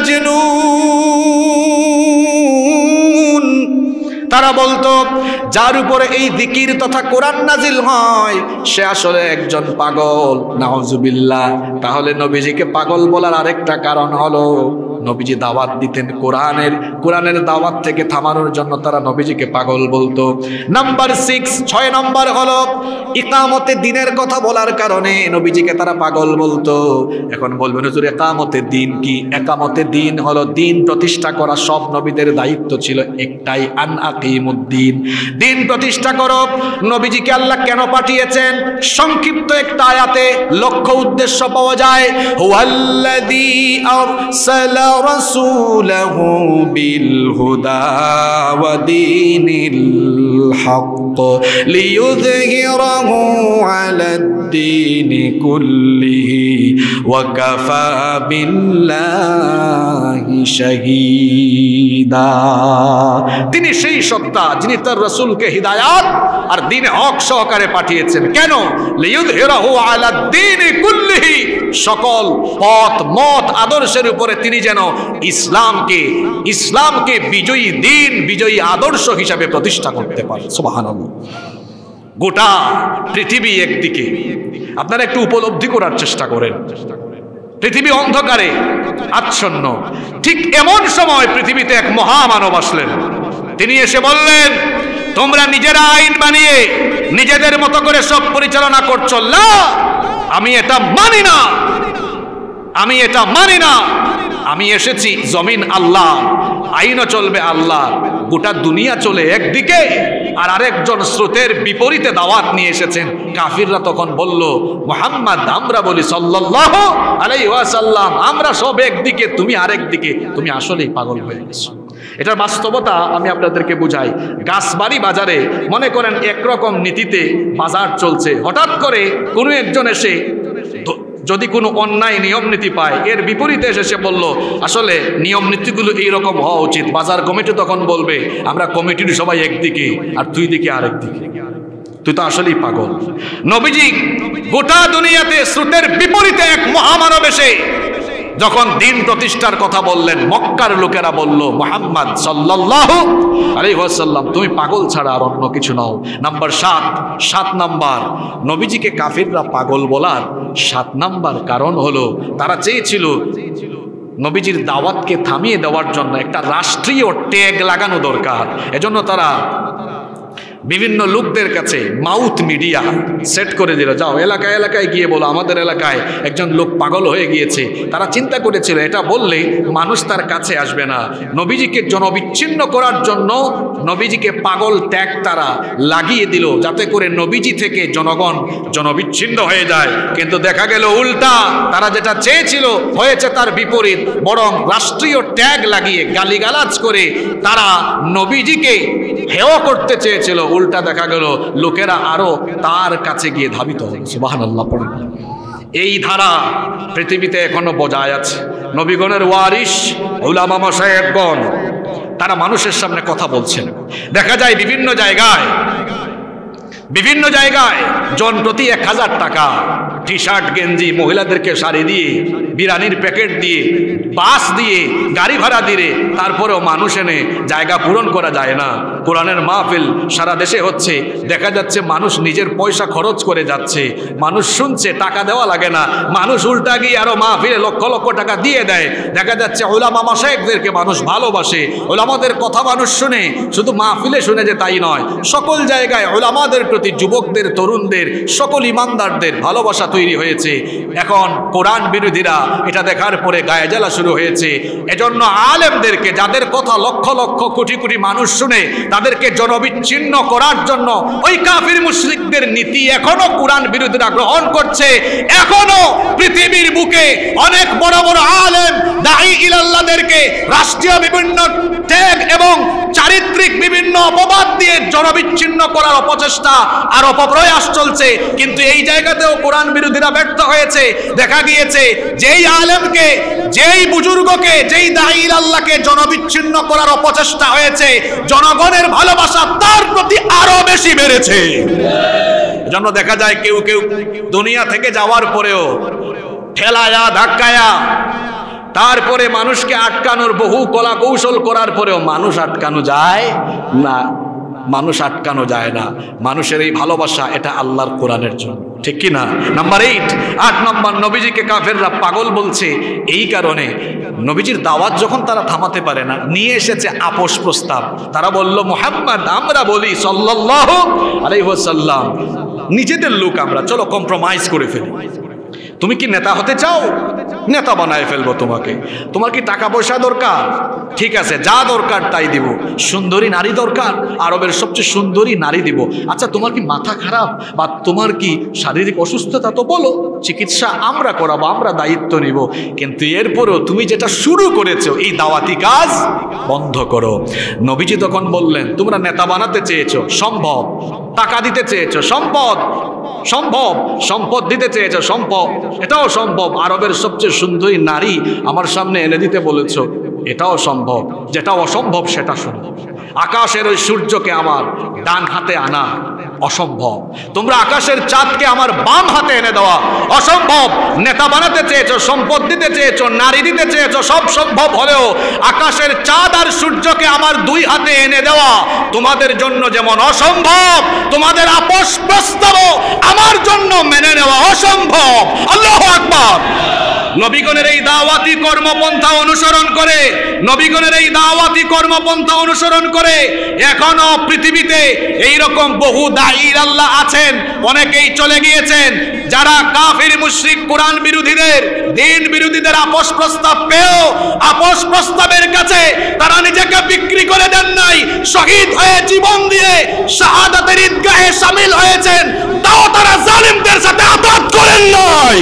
লামাজনুন, তারা বলতো যার উপরে এই জিকির তথা কোরআন নাজিল হয় সে আসলে একজন পাগল। নাউজুবিল্লাহ। তাহলে নবীজিকে পাগল বলার আরেকটা কারণ হলো নবীজি দাওয়াত দিতেন কোরআনের, কোরআনের দাওয়াত থেকে থামানোর জন্য তারা নবীজিকে পাগল বলতো। নাম্বার সিক্স, ছয় নম্বর হলো ইকামতে দিনের কথা বলার কারণে নবীজিকে তারা পাগল বলতো। এখন বলবেন হুজুর ইকামতে দিন কি? ইকামতে দিন হলো দিন প্রতিষ্ঠা করা। সব নবীদের দায়িত্ব ছিল একটাই, আন আকিমুদ্দিন, দিন প্রতিষ্ঠা করো। নবীজিকে আল্লাহ কেন পাঠিয়েছেন সংক্ষিপ্ত একটা আয়াতে লক্ষ্য উদ্দেশ্য পাওয়া যায়। হুয়াল্লাযী আরসালা রাসূলাহু বিল হুদা ওয়া দীনিল হক লিইয়ুযহিরাহু আলাদ-দীনি কুল্লিহি ওয়া কাফা বিল্লাহি শাহীদা। তিনি সেই সত্তা যিনি তার রাসূলকে হিদায়াত আর দ্বীন হক সহকারে পাঠিয়েছেন। কেন? লিইয়ুযহিরাহু আলাদ-দীনি কুল্লিহি, সকল পথ মত আদর্শের উপরে তিনি যেন ইসলামকে ইসলামকে বিজয়ী দিন বিজয়ী আদর্শ হিসাবে প্রতিষ্ঠা করতে পারেন। সুবহানাল্লাহ। গোটা পৃথিবী একদিকে, আপনারা একটু উপলব্ধি করার চেষ্টা করেন, পৃথিবী অন্ধকারে আচ্ছন্ন। ঠিক এমন সময় পৃথিবীতে এক মহামানব আসলেন। তিনি এসে বললেন তোমরা নিজেরা আইন বানিয়ে নিজেদের মতো করে সব পরিচালনা করছো, না আমি এটা মানি না, আমি এটা মানি না। আমি এসেছি জমিন আল্লাহ, আইনও চলবে আল্লাহ, গোটা দুনিয়া চলে একদিকে, আর আরেকজন স্রোতের বিপরীতে দাওয়াত নিয়ে এসেছেন। কাফিররা তখন বলল, মুহাম্মদ আমরা বলি সাল্লাল্লাহু আলাইহি ওয়াসাল্লাম আমরা সব একদিকে, তুমি আরেক দিকে, তুমি আসলেই পাগল হয়ে গেছো। এটার বাস্তবতা আমি আপনাদেরকে বুঝাই। গাছবাড়ি বাজারে মনে করেন একরকম নীতিতে বাজার চলছে, হঠাৎ করে কোনো একজন এসে যদি কোনো অন্যায় নিয়ম নীতি পায়, এর বিপরীতে এসে সে বলল আসলে নিয়ম নীতিগুলো এইরকম হওয়া উচিত, বাজার কমিটি তখন বলবে আমরা কমিটির সবাই একদিকে আর তুই দিকে আরেক দিকে, তুই তো আসলেই পাগল। নবীজি গোটা দুনিয়াতে স্রোতের বিপরীতে এক মহামানব এসে যখন দিন প্রতিষ্ঠার কথা বললেন, মক্কার লোকেরা বলল মুহাম্মদ সাল্লাল্লাহু আলাইহি ওয়াসাল্লাম তুমি পাগল ছাড়া আর অন্য কিছু নও। নাম্বার সাত, সাত নাম্বার নবীজিকে কাফিররা পাগল বলার সাত নাম্বার কারণ হলো তারা চেয়েছিল নবীজির দাওয়াতকে থামিয়ে দেওয়ার জন্য একটা রাষ্ট্রীয় ট্যাগ লাগানো দরকার। এজন্য তারা বিভিন্ন লোকদের কাছে মাউথ মিডিয়া সেট করে দিল, যাও এলাকায় এলাকায় গিয়ে বলো আমাদের এলাকায় একজন লোক পাগল হয়ে গিয়েছে। তারা চিন্তা করেছিল এটা বললে মানুষ তার কাছে আসবে না। নবীজিকে জনবিচ্ছিন্ন করার জন্য নবীজিকে পাগল ট্যাগ তারা লাগিয়ে দিল, যাতে করে নবীজি থেকে জনগণ জনবিচ্ছিন্ন হয়ে যায়। কিন্তু দেখা গেল উল্টা, তারা যেটা চেয়েছিল হয়েছে তার বিপরীত। বরং রাষ্ট্রীয় ট্যাগ লাগিয়ে গালিগালাজ করে তারা নবীজিকে হেয় করতে চেয়েছিল, উল্টা দেখা গেল লোকেরা আরো তার কাছে গিয়ে ধাবিত হবে। সুবহানাল্লাহ পড়েন। এই ধারা পৃথিবীতে এখনো বজায় আছে। নবীগণের ওয়ারিস উলামা মাশায়েখগণ তারা মানুষের সামনে কথা বলছেন। দেখা যায় বিভিন্ন জায়গায় বিভিন্ন জায়গায় জন প্রতি এক হাজার টাকা টি শার্ট গেঞ্জি, মহিলাদেরকে শাড়ি দিয়ে, বিরিয়ানির প্যাকেট দিয়ে, বাস দিয়ে, গাড়ি ভাড়া দিয়ে, তারপরেও মানুষ এনে জায়গা পূরণ করা যায় না। কোরআনের মাহফিল সারা দেশে হচ্ছে, দেখা যাচ্ছে মানুষ নিজের পয়সা খরচ করে যাচ্ছে, মানুষ শুনছে, টাকা দেওয়া লাগে না, মানুষ উল্টা গিয়ে আরো মাহফিলে লক্ষ লক্ষ টাকা দিয়ে দেয়। দেখা যাচ্ছে উলামা মাশায়েখদেরকে মানুষ ভালোবাসে, উলামাদের কথা মানুষ শুনে, শুধু মাহফিলে শুনে যে তাই নয়, সকল জায়গায় উলামাদের প্রতি যুবকদের, তরুণদের, সকল ইমানদারদের ভালোবাসা তৈরি হয়েছে। এখন কোরআন বিরোধীরা এটা দেখার পরে গায়ে জ্বালা শুরু হয়েছে। এজন্য আলেমদেরকে, যাদের কথা লক্ষ লক্ষ কোটি কোটি মানুষ শুনে, তাদেরকে জনবিচ্ছিন্ন করার জন্য ওই কাফির মুশরিকদের নীতি এখনো কোরআন বিরোধীরা গ্রহণ করছে। এখনো পৃথিবীর বুকে অনেক বড় বড় আলেম দাঈ ইলাল্লাহদেরকে রাষ্ট্রীয় বিভিন্ন ট্যাগ এবং চারিত্রিক বিভিন্ন অপবাদ দিয়ে জনবিচ্ছিন্ন করার অপচেষ্টা আর অপপ্রয়াস চলছে। কিন্তু এই জায়গাতেও কোরআন বিরোধীরা ব্যর্থ হয়েছে। দেখা গিয়েছে যেই আলেমকে, যেই বুজুর্গকে, যেই দাঈ ইলাল্লাহকে জনবিচ্ছিন্ন করার অপচেষ্টা হয়েছে, জনগণের ভালোবাসা তার প্রতি আরো বেশি বেড়েছে। এজন্য দেখা যায় কেউ কেউ দুনিয়া থেকে যাওয়ার পরেও ঠেলায়া ধাক্কায়া, তারপরে মানুষকে আটকানোর বহু কলা কৌশল করার পরেও মানুষ আটকানো যায় না, মানুষ আটকানো যায় না। মানুষের এই ভালোবাসা এটা আল্লাহর কোরআনের জন্য, ঠিক কি না? নাম্বার এইট, আট নম্বর নবীজিকে কাফেররা পাগল বলছে এই কারণে, নবীজির দাওয়াত যখন তারা থামাতে পারে না, নিয়ে এসেছে আপোষ প্রস্তাব। তারা বলল মুহাম্মদ আমরা বলি সাল্লাল্লাহু আলাইহি ওয়াসাল্লাম নিজেদের লোক আমরা, চলো কম্প্রোমাইজ করে ফেলি। তুমি কি নেতা হতে চাও? নেতা বানায় ফেলবো তোমাকে। তোমার কি টাকা পয়সা দরকার? ঠিক আছে, যা দরকার তাই দিব। সুন্দরী নারী দরকার? আরবের সবচেয়ে সুন্দরী নারী দিব। আচ্ছা তোমার কি মাথা খারাপ বা তোমার কি শারীরিক অসুস্থতা? তো বলো, চিকিৎসা আমরা করাবো, আমরা দায়িত্ব নিব। কিন্তু এরপরেও তুমি যেটা শুরু করেছো এই দাওয়াতি কাজ বন্ধ করো। নবীজি তখন বললেন তোমরা নেতা বানাতে চেয়েছো, সম্ভব। টাকা দিতে চেয়েছো, সম্পদ সম্ভব। সম্পদ দিতে চেয়েছো, সম্ভব, এটাও সম্ভব। আরবের সবচেয়ে সুন্দরী নারী আমার সামনে এনে দিতে বলেছো, এটাও সম্ভব। যেটা অসম্ভব সেটা সম্ভব। আকাশের ওই সূর্যকে আমার ডান হাতে আনা অসম্ভব। তোমরা আকাশের চাঁদকে আমার বাম হাতে এনে দেওয়া অসম্ভব। নেতা বানাতে চেয়েছো, সম্পদ দিতে চেয়েছো, নারী দিতে চেয়েছো, সব সম্ভব হলেও আকাশের চাঁদ আর সূর্যকে আমার দুই হাতে এনে দেওয়া তোমাদের জন্য যেমন অসম্ভব, তোমাদের আপোষ প্রস্তাব আমার জন্য মেনে নেওয়া অসম্ভব। আল্লাহু আকবার। নবীগণের এই দাওয়াতি কর্মপন্থা অনুসরণ করে নবীগণের এই দাওয়াতি কর্মপন্থা অনুসরণ করে এখনো পৃথিবীতে এই রকম বহু দাঈর আল্লাহ আছেন, অনেকেই চলে গিয়েছেন, যারা কাফির মুশরিক কোরআন বিরোধীদের দ্বীন বিরোধীদের আপোষ প্রস্তাব পেও আপোষ প্রস্তাবের কাছে তারা নিজেকে বিক্রি করে দেন নাই, শহীদ হয়ে জীবন দিয়ে শাহাদাতের ঈদগাহে শামিল হয়েছেন, তাও তারা জালিমদের সাথে আতাত করেন নাই।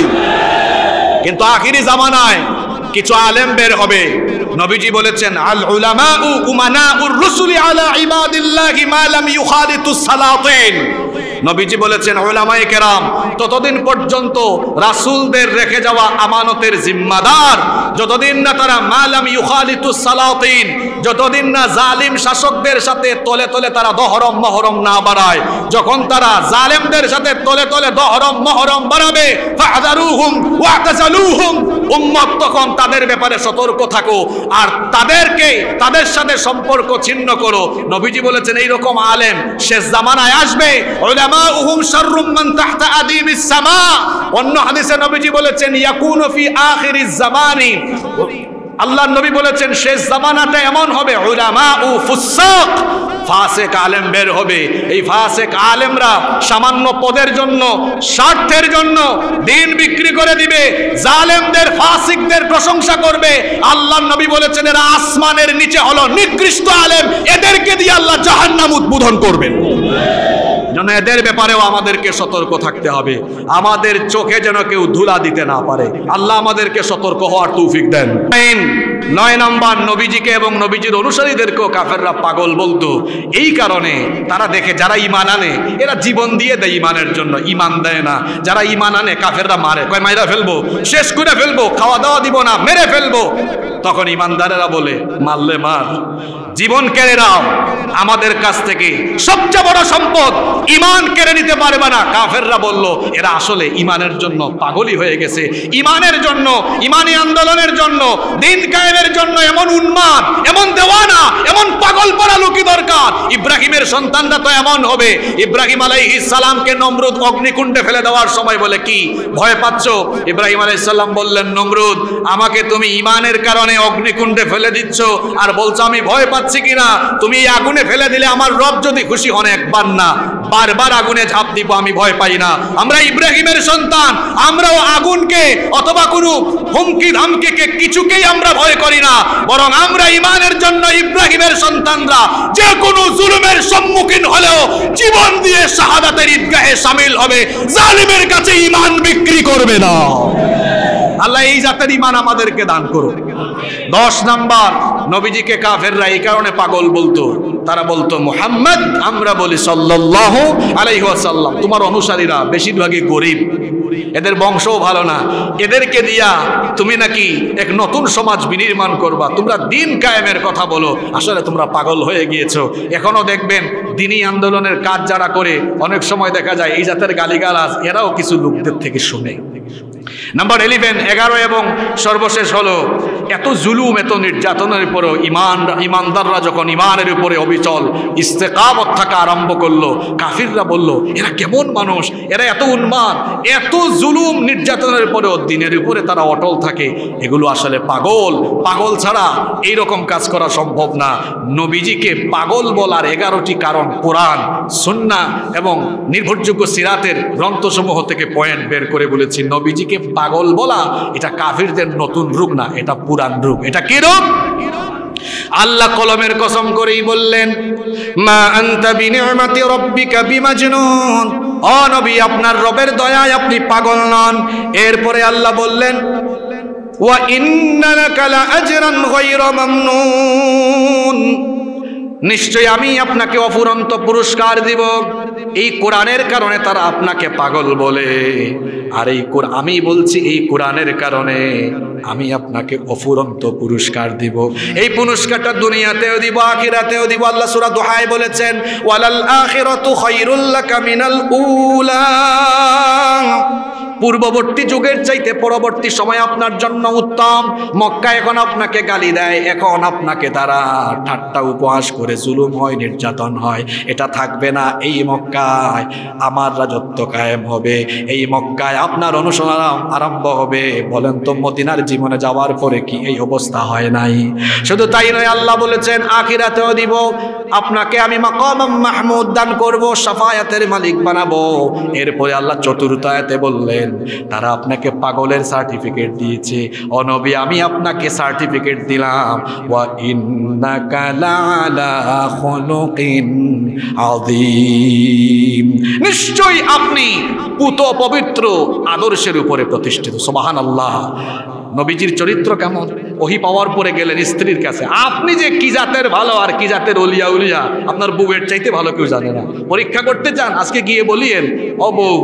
কিন্তু আখিরি জামানায় কিছু আলেম বের হবে। নবীজি বলেছেন আল উলামাউ উমানাউর রাসূলি আলা ইবাদিল্লাহি মা লাম ইউখালিতুস সালাতিন। নবীজি বলেছেন উলামায়ে কেরাম ততদিন পর্যন্ত রাসূলদের রেখে যাওয়া আমানতের জিম্মাদার, যতদিন না তারা মা লাম ইউখালিতুস সালাতিন, যতদিন না জালিম শাসকদের সাথে তলে তলে তারা দহরম মহরম না বাড়ায়। যখন তারা জালেমদের সাথে তলে তলে দহরম মহরম বাড়াবে ফাহযারুহুম ওয়াতাজালুহুম, উম্মত তখন তাদের ব্যাপারে সতর্ক থাকো আর তাদেরকে তাদের সাথে সম্পর্ক ছিন্ন করো। নবীজি বলেছেন এই রকম আলেম শেষ জামানায় আসবে, উলামাউহুম শাররুম মান তাহতা আদিমিস সামা। অন্য হাদিসে নবীজি বলেছেন ইয়াকুনু ফি আখিরিজ জামানি, আল্লাহর নবী বলেছেন শেষ জামানাতে এমন হবে উলামাউ ফুসাক, ফাসিক আলেম বের হবে। এই ফাসিক আলেমরা সামান্য পদের জন্য স্বার্থের জন্য দিন বিক্রি করে দিবে, জালেমদের ফাসিকদের প্রশংসা করবে। আল্লাহর নবী বলেছেন এরা আসমানের নিচে হলো নিকৃষ্ট আলেম, এদেরকে দিয়ে আল্লাহ জাহান্নাম উদ্বোধন করবেন। যেন এদের ব্যাপারেও আমাদেরকে সতর্ক থাকতে হবে, আমাদের চোখে যেন কেউ ধুলা দিতে না পারে। আল্লাহ আমাদেরকে সতর্ক হওয়ার তৌফিক দেন। নয় নম্বর, নবীজিকে এবং নবীজির অনুসারীদেরকেও কাফেররা পাগল বলতো। এই কারণে তারা দেখে যারা ইমান আনে এরা জীবন দিয়ে দেয় ইমানের জন্য, ইমান দেয় না। যারা ইমান আনে কাফেররা মারে, কয় মাইরা ফেলবো, শেষ করে ফেলবো, খাওয়া দাওয়া দিব না, মেরে ফেলবো। তখন ইমানদারেরা বলে মারলে মার, জীবন কেড়ে নাও, আমাদের কাছ থেকে সবচেয়ে বড় সম্পদ ইমান কেড়ে নিতে পারবে না। কাফেররা বলল এরা আসলে ইমানের জন্য পাগলই হয়ে গেছে, ইমানের জন্য, ইমানি আন্দোলনের জন্য, দিন কায়েমের জন্য এমন উন্মাদ, এমন দেওয়ানা, এমন পাগল পড়া লোকই দরকার। ইব্রাহিমের সন্তানরা তো এমন হবে। ইব্রাহিম আলাইহিস সালামকে নমরুদ অগ্নিকুণ্ডে ফেলে দেওয়ার সময় বলে কি ভয় পাচ্ছ? ইব্রাহিম আলাইহিস সালাম বললেন নমরুদ আমাকে তুমি ইমানের কারণে অগ্নিকুণ্ডে ফেলে দিচ্ছ আর বলছো আমি ভয় পাচ্ছি কিনা? তুমি আগুনে ফেলে দিলে আমার রব যদি খুশি হন একবার না বারবার আগুনে ঝাঁপ দিব, আমি ভয় পাই না। আমরা ইব্রাহিমের সন্তান, আমরাও আগুনকে অথবা কোনো হুমকি ধামকিকে কিছুকেই আমরা ভয় করি না, বরং আমরা ইমানের জন্য ইব্রাহিমের সন্তানরা যে কোনো জুলুমের সম্মুখীন হলেও জীবন দিয়ে শাহাদাতের ঈদগাহে শামিল হবে, জালিমের কাছে ইমান বিক্রি করবে না। আল্লাহ এই জাতের ইমান আমাদেরকে দান করুন। দশ নাম্বার, নবীজিকে কাফেররা এই কারণে পাগল বলতো, তারা বলতো মুহাম্মদ, আমরা বলি সাল্লাল্লাহু আলাইহি ওয়াসাল্লাম, তোমার অনুসারীরা বেশিরভাগই গরিব, এদের বংশও ভালো না, এদেরকে দিয়া তুমি নাকি এক নতুন সমাজ বিনির্মাণ করবা, তোমরা দিন কায়েমের কথা বলো। আসলে তোমরা পাগল হয়ে গিয়েছো। এখনো দেখবেন দিনী আন্দোলনের কাজ যারা করে অনেক সময় দেখা যায় এই জাতের গালিগালাজ এরাও কিছু লোকদের থেকে শুনে। নাম্বার ইলেভেন, এগারো এবং সর্বশেষ হলো এত জুলুম, এত নির্যাতনের উপরেও ইমান ইমানদাররা যখন ইমানের উপরে অবিচল ইস্তেকামত থাকা আরম্ভ করলো, কাফিররা বলল এরা কেমন মানুষ, এরা এত উন্মাদ, এত জুলুম নির্যাতনের পরেও দিনের উপরে তারা অটল থাকে, এগুলো আসলে পাগল। পাগল ছাড়া এইরকম কাজ করা সম্ভব না। নবীজিকে পাগল বলার এগারোটি কারণ কোরআন, সুন্নাহ এবং নির্ভরযোগ্য সিরাতের গ্রন্থসমূহ থেকে পয়েন্ট বের করে বলেছি। নবীজিকে পাগল বলা এটা কাফিরদের নতুন রূপ না, এটা পুরান রূপ। এটা কি রূপ? আল্লাহ কলমের কসম করেই বললেন মা আনতা বিনিআমাতি রাব্বিকা বিমাজনুন, ও নবী আপনার রবের দয়ায় আপনি পাগল নন। এরপরে আল্লাহ বললেন ওয়া ইন্না লাকা লাআজরান গায়রা মামনুন, নিশ্চয় আমি আপনাকে অফুরন্ত পুরস্কার দিব। এই কোরআনের কারণে তারা আপনাকে পাগল বলে, আর এই আমি বলছি এই কোরআনের কারণে আমি আপনাকে অফুরন্ত পুরস্কার দিব। এই পুরস্কারটা দুনিয়াতেও দিব, আখিরাতেও দিব। আল্লাহ সূরা দুহায় বলেছেন ওয়ালাল আখিরাতু খায়রুল লাকা মিনাল উলা, পূর্ববর্তী যুগের চাইতে পরবর্তী সময় আপনার জন্য উত্তম। মক্কা এখন আপনাকে গালি দেয়, এখন আপনাকে তারা ঠাট্টা উপহাস করে, জুলুম হয়, নির্যাতন হয়, এটা থাকবে না। এই মক্কায় আমার রাজত্ব কায়েম হবে, এই মক্কায় আপনার অনুসরণ আরম্ভ হবে। বলেন তো মদিনার জীবনে যাওয়ার পরে কি এই অবস্থা হয় নাই? শুধু তাই নয়, আল্লাহ বলেছেন আখিরাতেও দিব, আপনাকে আমি মাকাম মাহমুদ দান করব, শাফায়াতের মালিক বানাবো। এরপরে আল্লাহ চতুর্থ আয়াতে বললেন তারা আপনাকে পাগলের সার্টিফিকেট দিয়েছে, ও নবী আমি আপনাকে সার্টিফিকেট দিলাম, ওয়া ইন্নাকা লাআলা খুলুকিন আযীম, নিশ্চয়ই আপনি পুত পবিত্র আদর্শের উপরে প্রতিষ্ঠিত। সুবহানাল্লাহ। নবীজির চরিত্র কেমন? ওহী পাওয়ার পরে গেলেন স্ত্রীর কাছে, আপনি যে কি জাতের ভালো আর কি জাতের অলিয়া উলিয়া আপনার বউয়ের চাইতে ভালো কেউ জানে না। পরীক্ষা করতে চান? আজকে গিয়ে বলিয়েন, ও বউ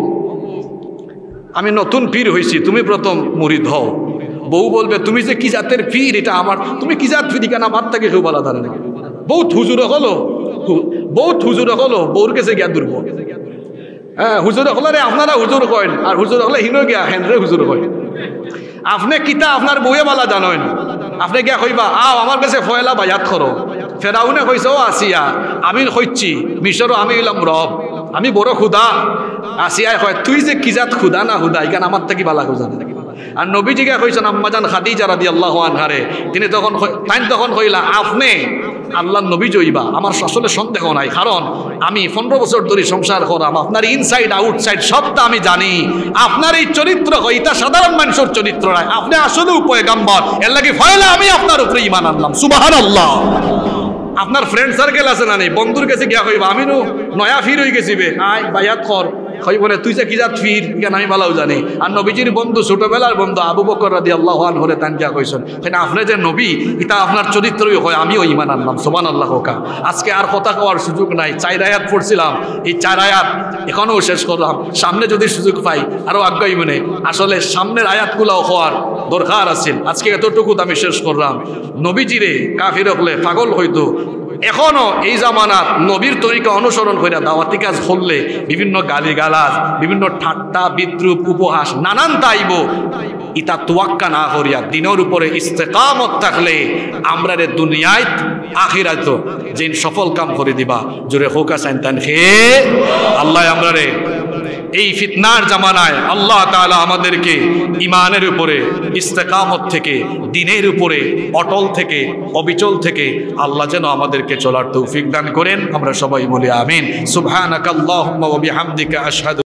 আমি নতুন পীর হয়েছি, তুমি প্রথম মুরিদ হও। বউ বলবে তুমি যে কি জাতের পীর, এটা আমার, তুমি কি জাত পীর কেন আমার থেকে কেউ বলা ধরে না। বহুত হুজুর হলো, বহুত হুজুর হলো, বউর কাছে গিয়া দুর্ব। হ্যাঁ হুজুর হলে রে আপনারা হুজুর কয়েন, আর হুজুর হলে হিনো গিয়া হেনরে হুজুর কয়। আপনি কিতা আপনার বউয়ে বলা জানেন, আপনি গিয়া কইবা আও আমার কাছে ফয়লা বায়াত করো। ফেরাউনে কইছে ও আসিয়া আমি কইছি মিশরও আমি হইলাম রব, আমি বড় খুদা। আসিয়ায় কয় তুই যে কি জাত খুদা না হুদা এখানে আমার থেকে বালা খুঁজা না। আর নবীজিকে কইছেন আম্মাজান খাদিজা রাদিয়াল্লাহু আনহারে, তিনি তখন তাই তখন কইলা আপনি আল্লাহর নবী জইবা, আমার আসলে সন্দেহ নাই, কারণ আমি পনেরো বছর ধরে সংসার করাম, আপনার ইনসাইড আউটসাইড সবটা আমি জানি। আপনার এই চরিত্র এটা সাধারণ মানুষের চরিত্র নয়, আপনি আসলে পয়গাম্বর, এর লাগি ফয়লা আমি আপনার উপরে ঈমান আনলাম। সুবহানাল্লাহ। আপনার ফ্রেন্ড সার্কেল আছে না নেই, বন্ধুর কাছে গিয়া কইবা আমি নো নয়া ফির হয়ে গেছি বে, আয় বায়াত কর। কইব না তুই যে কি জাত ফির কেন আমি ভালো জানি। আর নবীজির বন্ধু ছোটবেলার বন্ধু আবু বকর রাদিয়াল্লাহু আনহু রে তান গিয়া কইছেন না আপনি যে নবী এটা আপনার চরিত্রই হয়, আমিও ঈমান আনলাম। সুবহানাল্লাহ। কা আজকে আর কথা কওয়ার সুযোগ নাই, চার আয়াত পড়ছিলাম, এই চার আয়াত এখনো শেষ করলাম, সামনে যদি সুযোগ পাই আরো আগাই মনে, আসলে সামনের আয়াতগুলাও হওয়ার দরকার আছে। আজকে এতটুকু আমি শেষ করলাম। নবীজিরে কাফির হলে পাগল হইতো, এখনো এই জামানার নবীর তরিকা অনুসরণ করে দাওয়াতি কাজ করলে বিভিন্ন গালিগালাজ, বিভিন্ন ঠাট্টা বিদ্রুপ উপহাস নানান তাইব, ইতা তোয়াক্কা না করিয়া দিনের উপরে ইস্তেকামত থাকলে আমরা রে দুনিয়ায় আখিরাত যে সফল কাম করে দিবা। জোরে হোক আসাইন খেয়ে আল্লাহ আমরা রে এই ফিতনার জামানায় আল্লাহ তাআলা আমাদেরকে ইমানের উপরে ইস্তেকামত থেকে, দিনের উপরে অটল থেকে, অবিচল থেকে আল্লাহ যেন আমাদেরকে চলার তৌফিক দান করেন। আমরা সবাই বলি আমিন। সুবহানাকাল্লাহুম্মা ওয়া বিহামদিকা আশহাদু